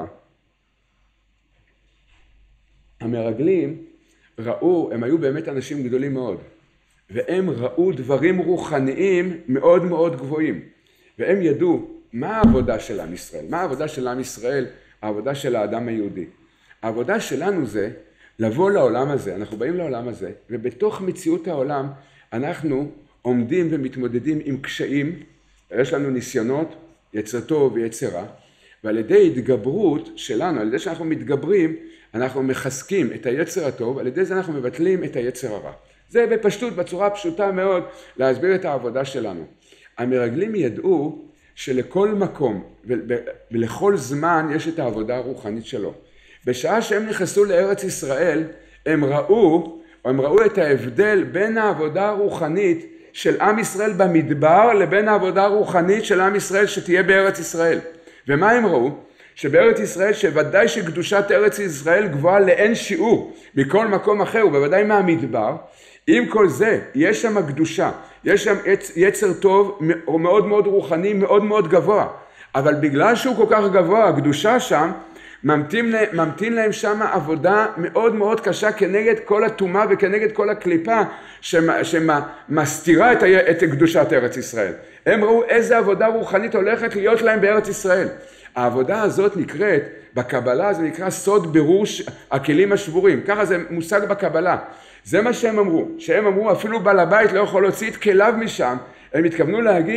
המרגלים הם היו באמת אנשים גדולים מאוד, והם ראו דברים רוחניים מאוד מאוד גבוהים, והם ידעו מה העבודה של עם ישראל, מה העבודה של עם ישראל, העבודה של האדם היהודי. העבודה שלנו זה לבוא לעולם הזה, אנחנו באים לעולם הזה, ובתוך מציאות העולם אנחנו עומדים ומתמודדים עם קשיים, יש לנו ניסיונות, יצר טוב ויצר רע, ועל ידי התגברות שלנו, על ידי שאנחנו מתגברים, אנחנו מחזקים את היצר הטוב, על ידי זה אנחנו מבטלים את היצר הרע. זה בפשטות, בצורה פשוטה מאוד, להסביר את העבודה שלנו. המרגלים ידעו שלכל מקום ולכל זמן יש את העבודה הרוחנית שלו. בשעה שהם נכנסו לארץ ישראל, הם ראו את ההבדל בין העבודה הרוחנית של עם ישראל במדבר לבין העבודה הרוחנית של עם ישראל שתהיה בארץ ישראל. ומה הם ראו? שבארץ ישראל שוודאי שקדושת ארץ ישראל גבוהה לאין שיעור מכל מקום אחר ובוודאי מהמדבר. עם כל זה יש שם קדושה, יש שם יצר טוב מאוד מאוד רוחני מאוד מאוד גבוה, אבל בגלל שהוא כל כך גבוה, הקדושה שם ממתין להם שם עבודה מאוד מאוד קשה כנגד כל הטומאה וכנגד כל הקליפה שמסתירה את קדושת ארץ ישראל. הם ראו איזה עבודה רוחנית הולכת להיות להם בארץ ישראל. העבודה הזאת נקראת, בקבלה זה נקרא סוד בירור הכלים השבורים, ככה זה מושג בקבלה. זה מה שהם אמרו אפילו בעל הבית לא יכול להוציא את כליו משם, הם התכוונו להגיד,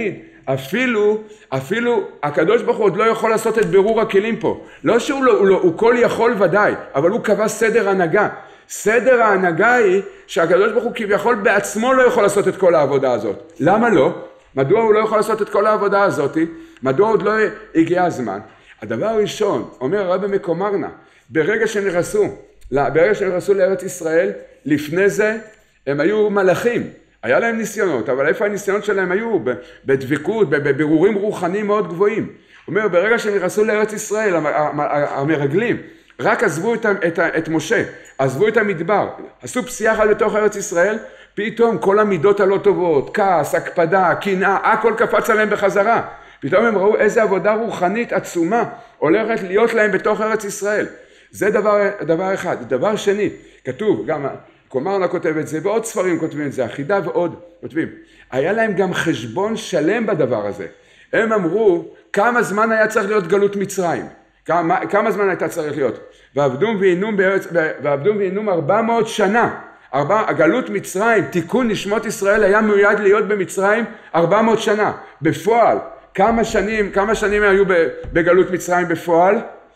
אפילו הקדוש ברוך הוא עוד לא יכול לעשות את בירור הכלים פה. לא שהוא כל יכול ודאי, אבל הוא קבע סדר הנהגה. סדר ההנהגה היא שהקדוש ברוך הוא כביכול בעצמו לא יכול לעשות את כל העבודה הזאת. למה לא? מדוע הוא לא יכול לעשות את כל העבודה הזאת? מדוע עוד לא הגיע הזמן? הדבר הראשון, אומר הרב מקומרנה, ברגע שנכנסו לארץ ישראל, לפני זה הם היו מלאכים. היה להם ניסיונות, אבל איפה הניסיונות שלהם היו? בדבקות, בבירורים רוחניים מאוד גבוהים. הוא אומר, ברגע שהם נכנסו לארץ ישראל, המרגלים, רק עזבו את משה, עזבו את המדבר, עשו פסיעה אחת בתוך ארץ ישראל, פתאום כל המידות הלא טובות, כעס, הקפדה, קנאה, הכל קפץ עליהם בחזרה. פתאום הם ראו איזה עבודה רוחנית עצומה הולכת להיות להם בתוך ארץ ישראל. זה דבר אחד. דבר שני, כתוב, גם קומרנה כותב את זה, ועוד ספרים כותבים את זה, החידה ועוד כותבים. היה להם גם חשבון שלם בדבר הזה. הם אמרו, כמה זמן היה צריך להיות גלות מצרים? כמה זמן הייתה צריך להיות? ועבדום וינום 400 שנה. הגלות מצרים, תיקון נשמות ישראל היה מיועד להיות במצרים 400 שנה. בפועל, כמה שנים היו בגלות מצרים בפועל?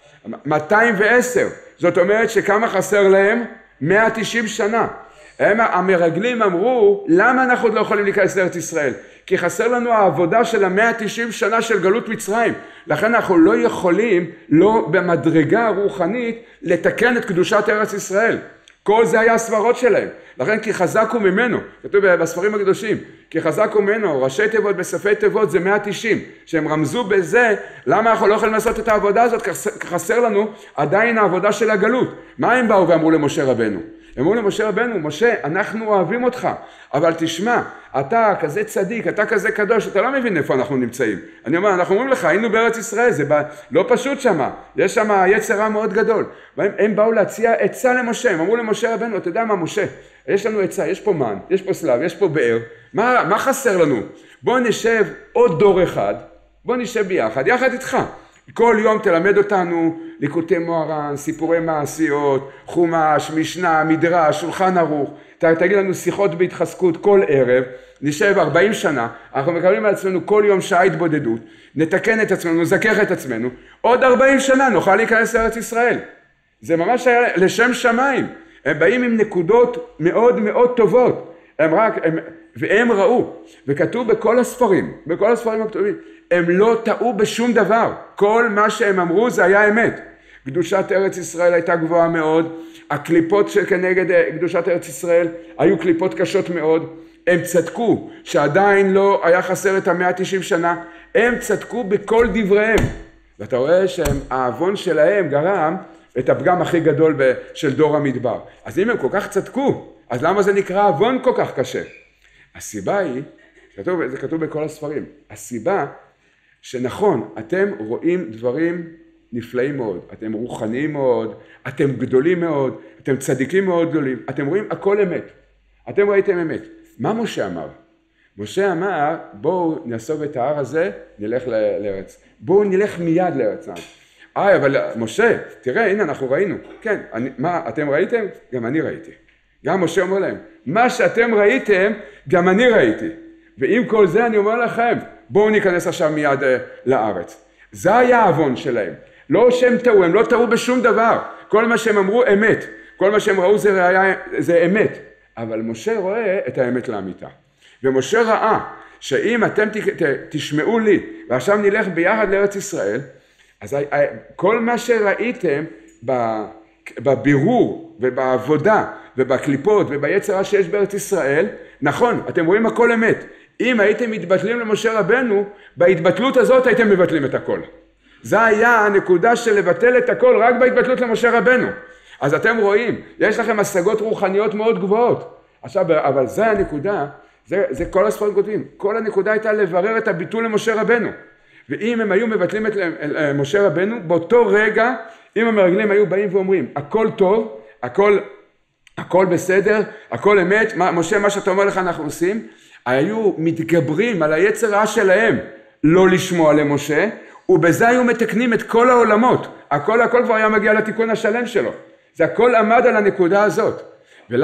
210. זאת אומרת שכמה חסר להם? 190 שנה. המרגלים אמרו, למה אנחנו עוד לא יכולים להיכנס לארץ ישראל? כי חסר לנו העבודה של 190 שנה של גלות מצרים. לכן אנחנו לא יכולים, לא במדרגה רוחנית, לתקן את קדושת ארץ ישראל. כל זה היה הסברות שלהם. לכן כי חזק הוא ממנו, כתוב בספרים הקדושים, כי חזק הוא ממנו, ראשי תיבות בספי תיבות זה 190, שהם רמזו בזה, למה אנחנו לא יכולים לעשות את העבודה הזאת, חסר לנו עדיין העבודה של הגלות. מה הם באו ואמרו למשה רבנו? הם אמרו למשה רבנו, משה, אנחנו אוהבים אותך, אבל תשמע, אתה כזה צדיק, אתה כזה קדוש, אתה לא מבין איפה אנחנו נמצאים. אני אומר, אנחנו אומרים לך, היינו בארץ ישראל, זה לא פשוט שמה, יש שם יצר רע מאוד גדול. והם באו להציע עצה למשה, הם אמרו למשה רבנו, אתה יודע מה משה, יש לנו עצה, יש פה מן, יש פה סלב, יש פה באר, מה חסר לנו? בוא נשב עוד דור אחד, בוא נשב יחד איתך. כל יום תלמד אותנו ליקוטי מוהר"ן, סיפורי מעשיות, חומש, משנה, מדרש, שולחן ערוך, תגיד לנו שיחות בהתחזקות כל ערב, נשב 40 שנה, אנחנו מקבלים על עצמנו כל יום שעה התבודדות, נתקן את עצמנו, נזכך את עצמנו, עוד 40 שנה נוכל להיכנס לארץ ישראל. זה ממש היה לשם שמיים. הם באים עם נקודות מאוד מאוד טובות, והם ראו, וכתוב בכל הספרים הכתובים, הם לא טעו בשום דבר, כל מה שהם אמרו זה היה אמת. קדושת ארץ ישראל הייתה גבוהה מאוד, הקליפות שכנגד קדושת ארץ ישראל היו קליפות קשות מאוד, הם צדקו שעדיין לא היה חסר את 190 שנה, הם צדקו בכל דבריהם, ואתה רואה שהאבון שלהם גרם את הפגם הכי גדול של דור המדבר. אז אם הם כל כך צדקו, אז למה זה נקרא אבון כל כך קשה? הסיבה היא, זה כתוב בכל הספרים, הסיבה שנכון, אתם רואים דברים נפלאים מאוד, אתם רוחניים מאוד, אתם גדולים מאוד, אתם צדיקים מאוד גדולים, אתם רואים הכל אמת, אתם ראיתם אמת. מה משה אמר? משה אמר, בואו נסוב את ההר הזה, נלך לארץ. בואו נלך מיד לארץ. אבל משה, תראה, הנה אנחנו ראינו. כן, מה, אתם ראיתם? גם אני ראיתי. גם משה אומר להם, מה שאתם ראיתם, גם אני ראיתי. ועם כל זה אני אומר לכם, בואו ניכנס עכשיו מיד לארץ. זה היה האבון שלהם. לא שהם טעו, הם לא טעו בשום דבר. כל מה שהם אמרו אמת. כל מה שהם ראו זה אמת. אבל משה רואה את האמת לאמיתה. ומשה ראה שאם אתם תשמעו לי, ועכשיו נלך ביחד לארץ ישראל, אז כל מה שראיתם בבירור ובעבודה ובקליפות וביצרה שיש בארץ ישראל, נכון, אתם רואים הכל אמת. אם הייתם מתבטלים למשה רבנו, בהתבטלות הזאת הייתם מבטלים את הכל. זה היה הנקודה של לבטל את הכל רק בהתבטלות למשה רבנו. אז אתם רואים, יש לכם השגות רוחניות מאוד גבוהות. עכשיו, אבל זה הנקודה, זה כל הספרים כותבים, כל הנקודה הייתה לברר את הביטול למשה רבנו. ואם הם היו מבטלים את משה רבנו, באותו רגע, אם המרגלים היו באים ואומרים, הכל טוב, הכל בסדר, הכל אמת, משה, מה שאתה אומר לך אנחנו עושים, היו מתגברים על היצר רע שלהם לא לשמוע למשה, ובזה היו מתקנים את כל העולמות. הכל כבר היה מגיע לתיקון השלם שלו. זה הכל עמד על הנקודה הזאת.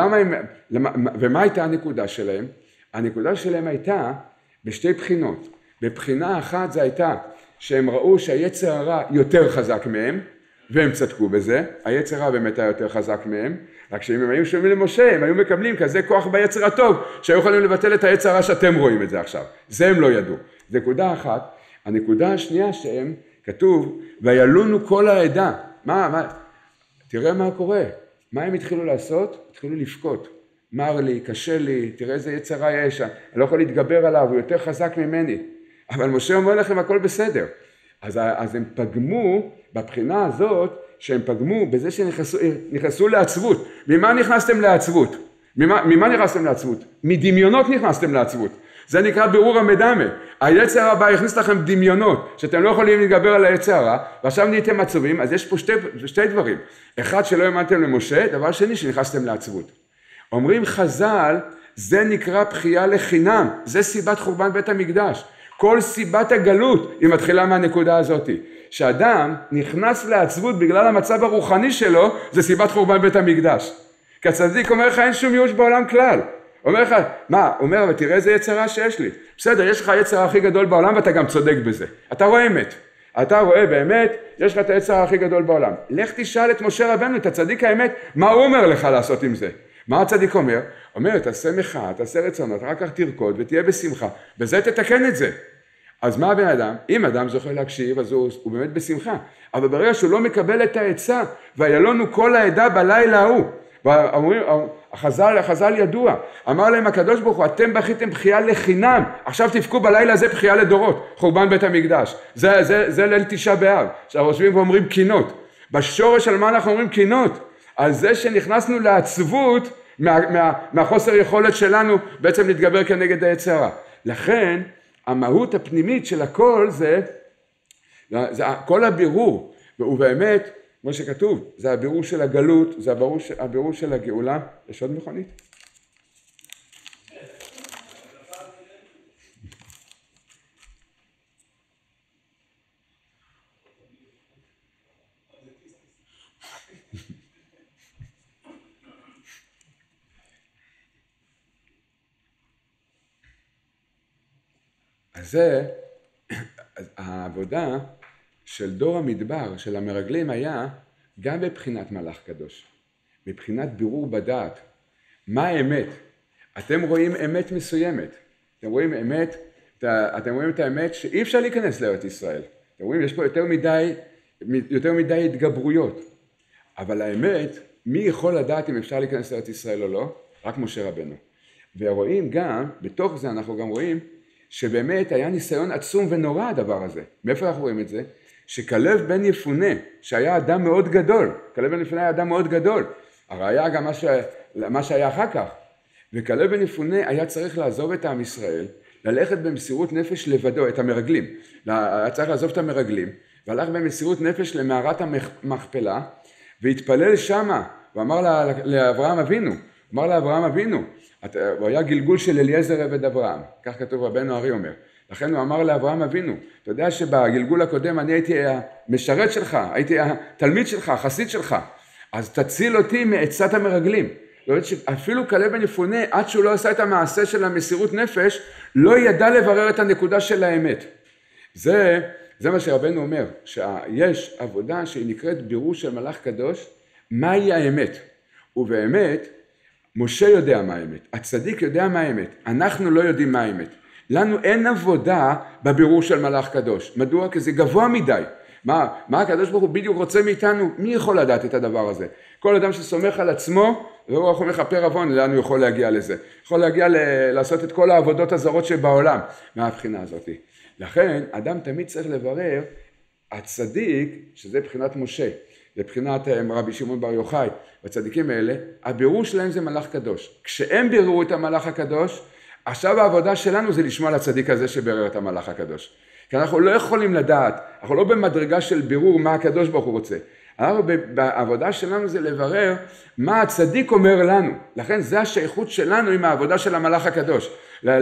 ומה הייתה הנקודה שלהם? הנקודה שלהם הייתה בשתי בחינות. בבחינה אחת זה הייתה שהם ראו שהיצר הרע יותר חזק מהם, והם צדקו בזה, היצר הרע באמת היה יותר חזק מהם, רק שאם הם היו שומעים למשה, הם היו מקבלים כזה כוח ביצר הטוב, שהיו יכולים לבטל את היצר הרע שאתם רואים את זה עכשיו. זה הם לא ידעו. זה נקודה אחת. הנקודה השנייה שהם, כתוב, וילונו כל העדה. תראה מה קורה. מה הם התחילו לעשות? התחילו לבכות. מר לי, קשה לי, תראה איזה יצר רע יש, אני לא יכול להתגבר עליו, הוא יותר חזק ממני. אבל משה אומר לכם, הכל בסדר. אז הם פגמו בבחינה הזאת, שהם פגמו בזה שנכנסו לעצבות. ממה נכנסתם לעצבות? ממה נכנסתם לעצבות? מדמיונות נכנסתם לעצבות. זה נקרא בירור המדמה. היצר הבא יכניס לכם דמיונות, שאתם לא יכולים להתגבר על היצר הרע, ועכשיו נהייתם עצובים, אז יש פה שתי דברים. אחד, שלא האמנתם למשה, דבר שני, שנכנסתם לעצבות. אומרים חז"ל, זה נקרא בכייה לחינם, זה סיבת חורבן בית המקדש. כל סיבת הגלות היא מתחילה מהנקודה הזאת. שאדם נכנס לעצבות בגלל המצב הרוחני שלו, זה סיבת חורבן בית המקדש. כי הצדיק אומר לך, אין שום ייאוש בעולם כלל. אומר לך, מה? אומר, אבל תראה איזה יצר רע שיש לי. בסדר, יש לך היצר הכי גדול בעולם ואתה גם צודק בזה. אתה רואה אמת. אתה רואה באמת, יש לך את היצר הכי גדול בעולם. לך תשאל את משה רבנו, את הצדיק האמת, מה הוא אומר לך לעשות עם זה? מה הצדיק אומר? אומר, תעשה מחאה, תעשה רצונות, רק כך תרקוד ותהיה בשמחה. בזה תתקן את זה. אז מה הבן אדם? אם אדם זוכה להקשיב, אז הוא באמת בשמחה. אבל ברגע שהוא לא מקבל את העצה, וילונו כל העדה בלילה ההוא. החז"ל ידוע. אמר להם הקדוש ברוך הוא, אתם בכיתם בכייה לחינם. עכשיו תבכו בלילה הזה בכייה לדורות. חורבן בית המקדש. זה ליל תשעה באב. עכשיו חושבים ואומרים קינות. בשורש על מה אנחנו אומרים קינות? על זה שנכנסנו לעצבות מהחוסר יכולת שלנו בעצם להתגבר כנגד היצר הרע. לכן המהות הפנימית של הכל זה כל הבירור, והוא באמת, כמו שכתוב, זה הבירור של הגלות, זה הבירור של הגאולה. יש עוד מכונית? אז זה, העבודה של דור המדבר, של המרגלים, היה גם בבחינת מלאך קדוש, בבחינת בירור בדעת. מה האמת? אתם רואים אמת מסוימת, אתם רואים את האמת שאי אפשר להיכנס לארץ ישראל. אתם רואים, יש פה יותר מדי התגברויות. אבל האמת, מי יכול לדעת אם אפשר להיכנס לארץ ישראל או לא? רק משה רבנו. ורואים גם, בתוך זה אנחנו גם רואים, שבאמת היה ניסיון עצום ונורא הדבר הזה. מאיפה אנחנו רואים את זה? שכלב בן יפונה, שהיה אדם מאוד גדול, כלב בן יפונה היה אדם מאוד גדול, הראיה גם מה שהיה אחר כך, וכלב בן יפונה היה צריך לעזוב את עם ישראל, ללכת במסירות נפש לבדו, את המרגלים, היה צריך לעזוב את המרגלים, והלך במסירות נפש למערת המכפלה, והתפלל שמה, ואמר לאברהם אבינו, הוא היה גלגול של אליעזר עבד אברהם, כך כתוב רבנו ארי אומר. לכן הוא אמר לאברהם אבינו, אתה יודע שבגלגול הקודם אני הייתי המשרת שלך, הייתי התלמיד שלך, החסיד שלך, אז תציל אותי מעצת המרגלים. אפילו כלב בן יפונה, עד שהוא לא עשה את המעשה של המסירות נפש, לא ידע לברר את הנקודה של האמת. זה מה שרבנו אומר, שיש עבודה שהיא נקראת בירור של מלאך קדוש, מהי האמת? ובאמת, משה יודע מה האמת, הצדיק יודע מה האמת, אנחנו לא יודעים מה האמת. לנו אין עבודה בבירור של מלאך קדוש. מדוע? כי זה גבוה מדי. מה הקדוש ברוך הוא בדיוק רוצה מאיתנו? מי יכול לדעת את הדבר הזה? כל אדם שסומך על עצמו, והוא יכול לכפר עוון, לאן הוא יכול להגיע לזה? יכול להגיע לעשות את כל העבודות הזרות שבעולם, מהבחינה הזאת. לכן, אדם תמיד צריך לברר, הצדיק, שזה בחינת משה, לבחינת רבי שמעון בר יוחאי, והצדיקים האלה, הבירור שלהם זה מלאך קדוש. כשהם ביררו את המלאך הקדוש, עכשיו העבודה שלנו זה לשמוע לצדיק הזה שברר את המלאך הקדוש. כי אנחנו לא יכולים לדעת, אנחנו לא במדרגה של בירור מה הקדוש ברוך הוא רוצה. אנחנו בעבודה שלנו זה לברר מה הצדיק אומר לנו. לכן זה השייכות שלנו עם העבודה של המלאך הקדוש.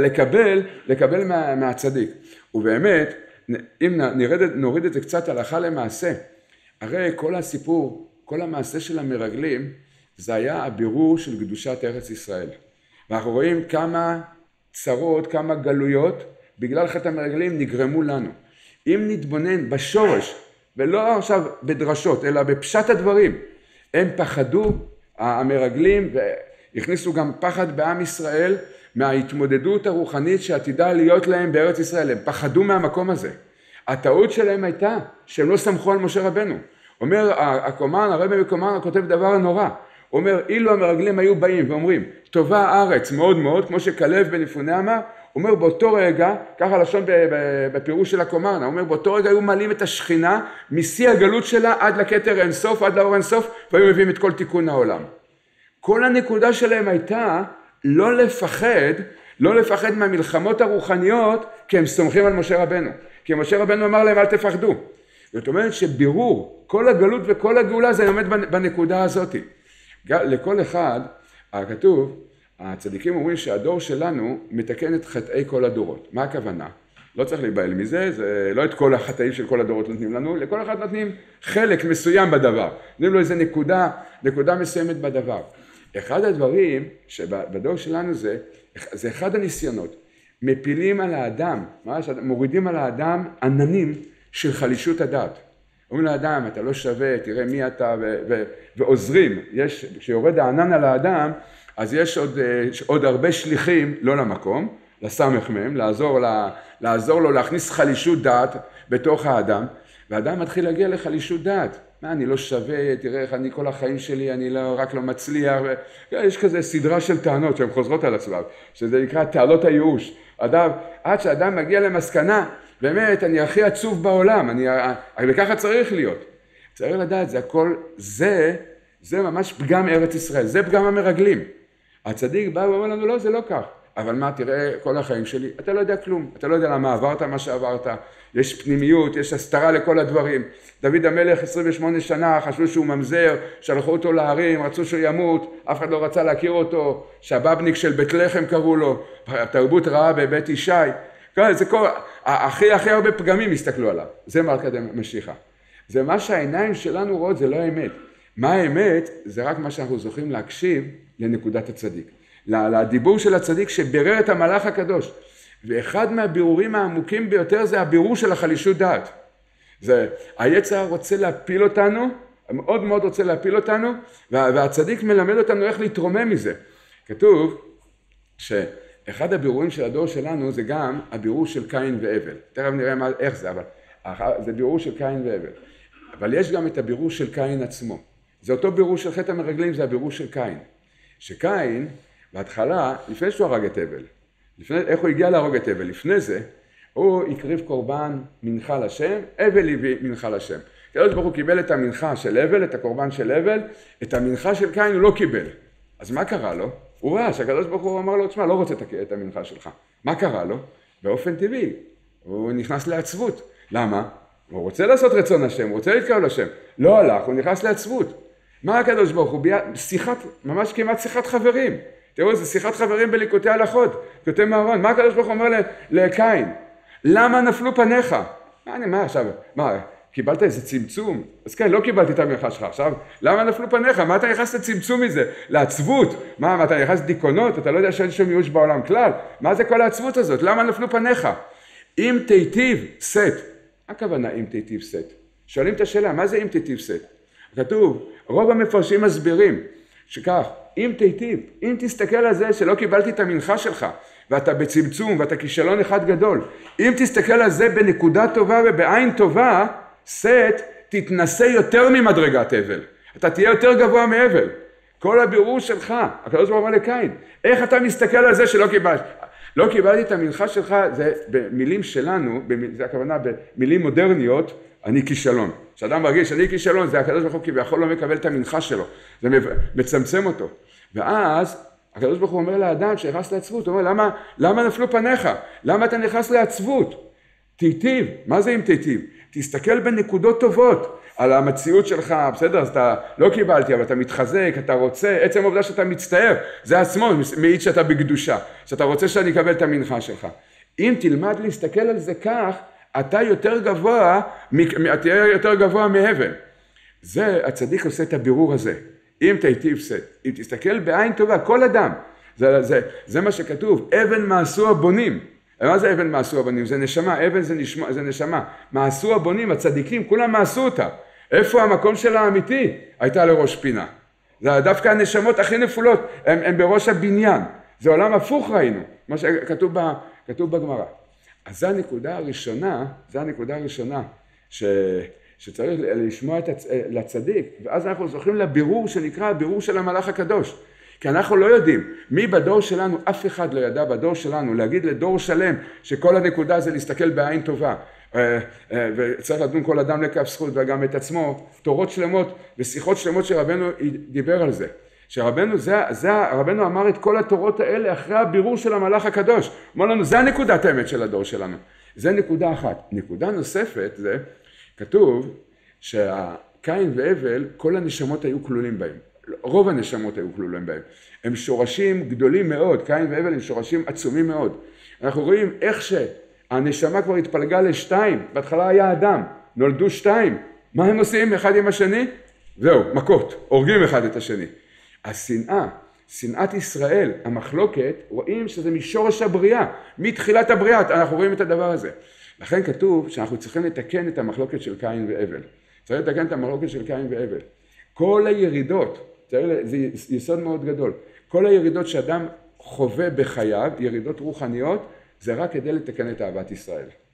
לקבל מהצדיק. ובאמת, אם נוריד את זה קצת הלכה למעשה, הרי כל הסיפור, כל המעשה של המרגלים, זה היה הבירור של קדושת ארץ ישראל. ואנחנו רואים כמה צרות, כמה גלויות, בגלל חטא המרגלים נגרמו לנו. אם נתבונן בשורש, ולא עכשיו בדרשות, אלא בפשט הדברים, הם פחדו, המרגלים, והכניסו גם פחד בעם ישראל, מההתמודדות הרוחנית שעתידה להיות להם בארץ ישראל. הם פחדו מהמקום הזה. הטעות שלהם הייתה שהם לא סמכו על משה רבנו. אומר הקומן, הרבי בקומן כותב דבר נורא. הוא אומר, אילו המרגלים היו באים ואומרים, טובה הארץ מאוד מאוד, כמו שכלב בן יפונה אמר, הוא אומר באותו רגע, ככה לשון בפירוש של הקומן, הוא אומר באותו רגע היו מעלים את השכינה, משיא הגלות שלה עד לכתר אין סוף, עד לאור אין סוף, והיו מביאים את כל תיקון העולם. כל הנקודה שלהם הייתה לא לפחד מהמלחמות הרוחניות, כי הם סומכים על משה רבנו. כי משה רבנו אמר להם אל תפחדו. זאת אומרת שבירור כל הגלות וכל הגאולה זה עומד בנקודה הזאת. לכל אחד, הכתוב, הצדיקים אומרים שהדור שלנו מתקן את חטאי כל הדורות. מה הכוונה? לא צריך להיבהל מזה, זה לא את כל החטאים של כל הדורות נותנים לנו, לכל אחד נותנים חלק מסוים בדבר. נותנים לו איזה נקודה מסוימת בדבר. אחד הדברים שבדור שלנו זה אחד הניסיונות. מפילים על האדם, מורידים על האדם עננים של חלישות הדעת. אומרים לאדם, אתה לא שווה, תראה מי אתה, ועוזרים. כשיורד הענן על האדם, אז יש עוד הרבה שליחים, לא למקום, לסמך מהם, לעזור לו להכניס חלישות דעת בתוך האדם, והאדם מתחיל להגיע לחלישות דעת. אני לא שווה, תראה איך אני כל החיים שלי, אני רק לא מצליח. יש כזה סדרה של טענות שהן חוזרות על עצמם, שזה נקרא תעלות הייאוש. עד שאדם מגיע למסקנה, באמת אני הכי עצוב בעולם, וככה צריך להיות. צריך לדעת, זה הכל, זה ממש פגם ארץ ישראל, זה פגם המרגלים. הצדיק בא ואומר לנו, לא, זה לא כך. אבל מה, תראה כל החיים שלי, אתה לא יודע כלום, אתה לא יודע למה עברת מה שעברת, יש פנימיות, יש הסתרה לכל הדברים. דוד המלך 28 שנה, חשבו שהוא ממזר, שלחו אותו להרים, רצו שהוא ימות, אף אחד לא רצה להכיר אותו, שהבבניק של בית לחם קראו לו, תרבות רעה בבית ישי, זה כל, הכי הרבה פגמים הסתכלו עליו, זה מלכת משיחה. זה מה שהעיניים שלנו רואות, זה לא האמת. מה האמת? זה רק מה שאנחנו זוכים להקשיב לנקודת הצדיק. לדיבור של הצדיק שבירר את המלאך הקדוש. ואחד מהבירורים העמוקים ביותר זה הבירור של החלישות דעת. היצר רוצה להפיל אותנו, מאוד מאוד רוצה להפיל אותנו, והצדיק מלמד אותנו איך להתרומם מזה. כתוב שאחד הבירורים של הדור שלנו זה גם הבירור של קין והבל. תכף נראה איך זה, אבל זה בירור של קין והבל. אבל יש גם את הבירור של קין עצמו. זה אותו בירור של חטא המרגלים, זה הבירור של קין. שקין, בהתחלה, לפני שהוא הרג את הבל, איך הוא הגיע להרוג את הבל? לפני זה, הוא הקריב קורבן מנחה לשם, הבל הביא מנחה לשם. הקדוש ברוך הוא קיבל את המנחה של הבל, את הקורבן של הבל, את המנחה של קין הוא לא קיבל. אז מה קרה לו? הוא ראה שהקדוש ברוך הוא אמר לו, תשמע, לא רוצה את המנחה שלך. מה קרה לו? באופן טבעי, הוא נכנס לעצבות. למה? הוא רוצה לעשות רצון השם, הוא רוצה להתקרב לשם. לא הלך, הוא נכנס לעצבות. מה הקדוש ברוך הוא? ממש כמעט שיחת חברים. תראו, זה שיחת חברים בליקוטי הלכות, כותב מהר"ן. מה הקדוש ברוך הוא אומר לקין? למה נפלו פניך? מה עכשיו? קיבלת איזה צמצום? אז כן, לא קיבלתי את המנחה שלך. עכשיו, למה נפלו פניך? מה אתה נכנס לצמצום מזה? לעצבות? מה אתה נכנס לדיכאונות? אתה לא יודע שאין שום ייאוש בעולם כלל? מה זה כל העצבות הזאת? למה נפלו פניך? אם תיטיב שאת. מה הכוונה אם תיטיב שאת? שואלים את השאלה, מה זה אם תיטיב שאת? כתוב, רוב המפרשים מסבירים שכך, אם תיטיב, אם תסתכל על זה שלא קיבלתי את המנחה שלך, ואתה בצמצום ואתה כישלון אחד גדול, אם תסתכל על זה בנקודה טובה ובעין טובה, שאת תתנסה יותר ממדרגת הבל. אתה תהיה יותר גבוה מהבל. כל הבירור שלך, הקדוש ברוך הוא אומר לקין, איך אתה מסתכל על זה שלא קיבלת? לא קיבלתי את המנחה שלך, זה במילים שלנו, זה הכוונה במילים מודרניות, אני כישלון. כשאדם מרגיש שאני כישלון, זה הקדוש ברוך הוא כביכול לא מקבל את המנחה שלו. זה מצמצם אותו. ואז הקדוש ברוך הוא אומר לאדם שנכנס לעצבות, הוא אומר, למה נפלו פניך? למה אתה נכנס לעצבות? תיטיב. מה זה אם תיטיב? תסתכל בנקודות טובות על המציאות שלך, בסדר? אז אתה לא קיבלתי, אבל אתה מתחזק, אתה רוצה, עצם העובדה שאתה מצטער, זה עצמו מעיד שאתה בקדושה, שאתה רוצה שאני אקבל את המנחה שלך. אם תלמד להסתכל על זה כך, אתה תהיה יותר גבוה מהבל. זה, הצדיק עושה את הבירור הזה. אם תיטיב שאת, אם תסתכל בעין טובה, כל אדם, זה מה שכתוב, אבן מעשו הבונים. מה זה אבן מעשו הבונים? זה נשמה, אבן זה נשמה. מעשו הבונים, הצדיקים, כולם מעשו אותה. איפה המקום שלה האמיתי? הייתה לראש פינה. זה דווקא הנשמות הכי נפולות, הם בראש הבניין. זה עולם הפוך ראינו, מה שכתוב בגמרא. אז זו הנקודה הראשונה, שצריך לשמוע לצדיק, ואז אנחנו זוכים לבירור שנקרא הבירור של המלאך הקדוש. כי אנחנו לא יודעים, מי בדור שלנו, אף אחד לא ידע בדור שלנו, להגיד לדור שלם שכל הנקודה זה להסתכל בעין טובה, וצריך לדון כל אדם לכף זכות וגם את עצמו, תורות שלמות ושיחות שלמות שרבנו דיבר על זה. רבנו אמר את כל התורות האלה אחרי הבירור של המלאך הקדוש. אמר לנו, זה הנקודת האמת של הדור שלנו. זה נקודה אחת. נקודה נוספת זה, כתוב שקין והבל, כל הנשמות היו כלולים בהם. רוב הנשמות היו כלולים בהם. הם שורשים גדולים מאוד, קין והבל הם שורשים עצומים מאוד. אנחנו רואים איך שהנשמה כבר התפלגה לשתיים, בהתחלה היה אדם, נולדו שתיים. מה הם עושים אחד עם השני? זהו, מכות, הורגים אחד את השני. השנאה, שנאת ישראל, המחלוקת, רואים שזה משורש הבריאה, מתחילת הבריאה, אנחנו רואים את הדבר הזה. לכן כתוב שאנחנו צריכים לתקן את המחלוקת של קין והבל. צריך לתקן את המחלוקת של קין והבל. כל הירידות, זה יסוד מאוד גדול, כל הירידות שאדם חווה בחייו, ירידות רוחניות, זה רק כדי לתקן את אהבת ישראל.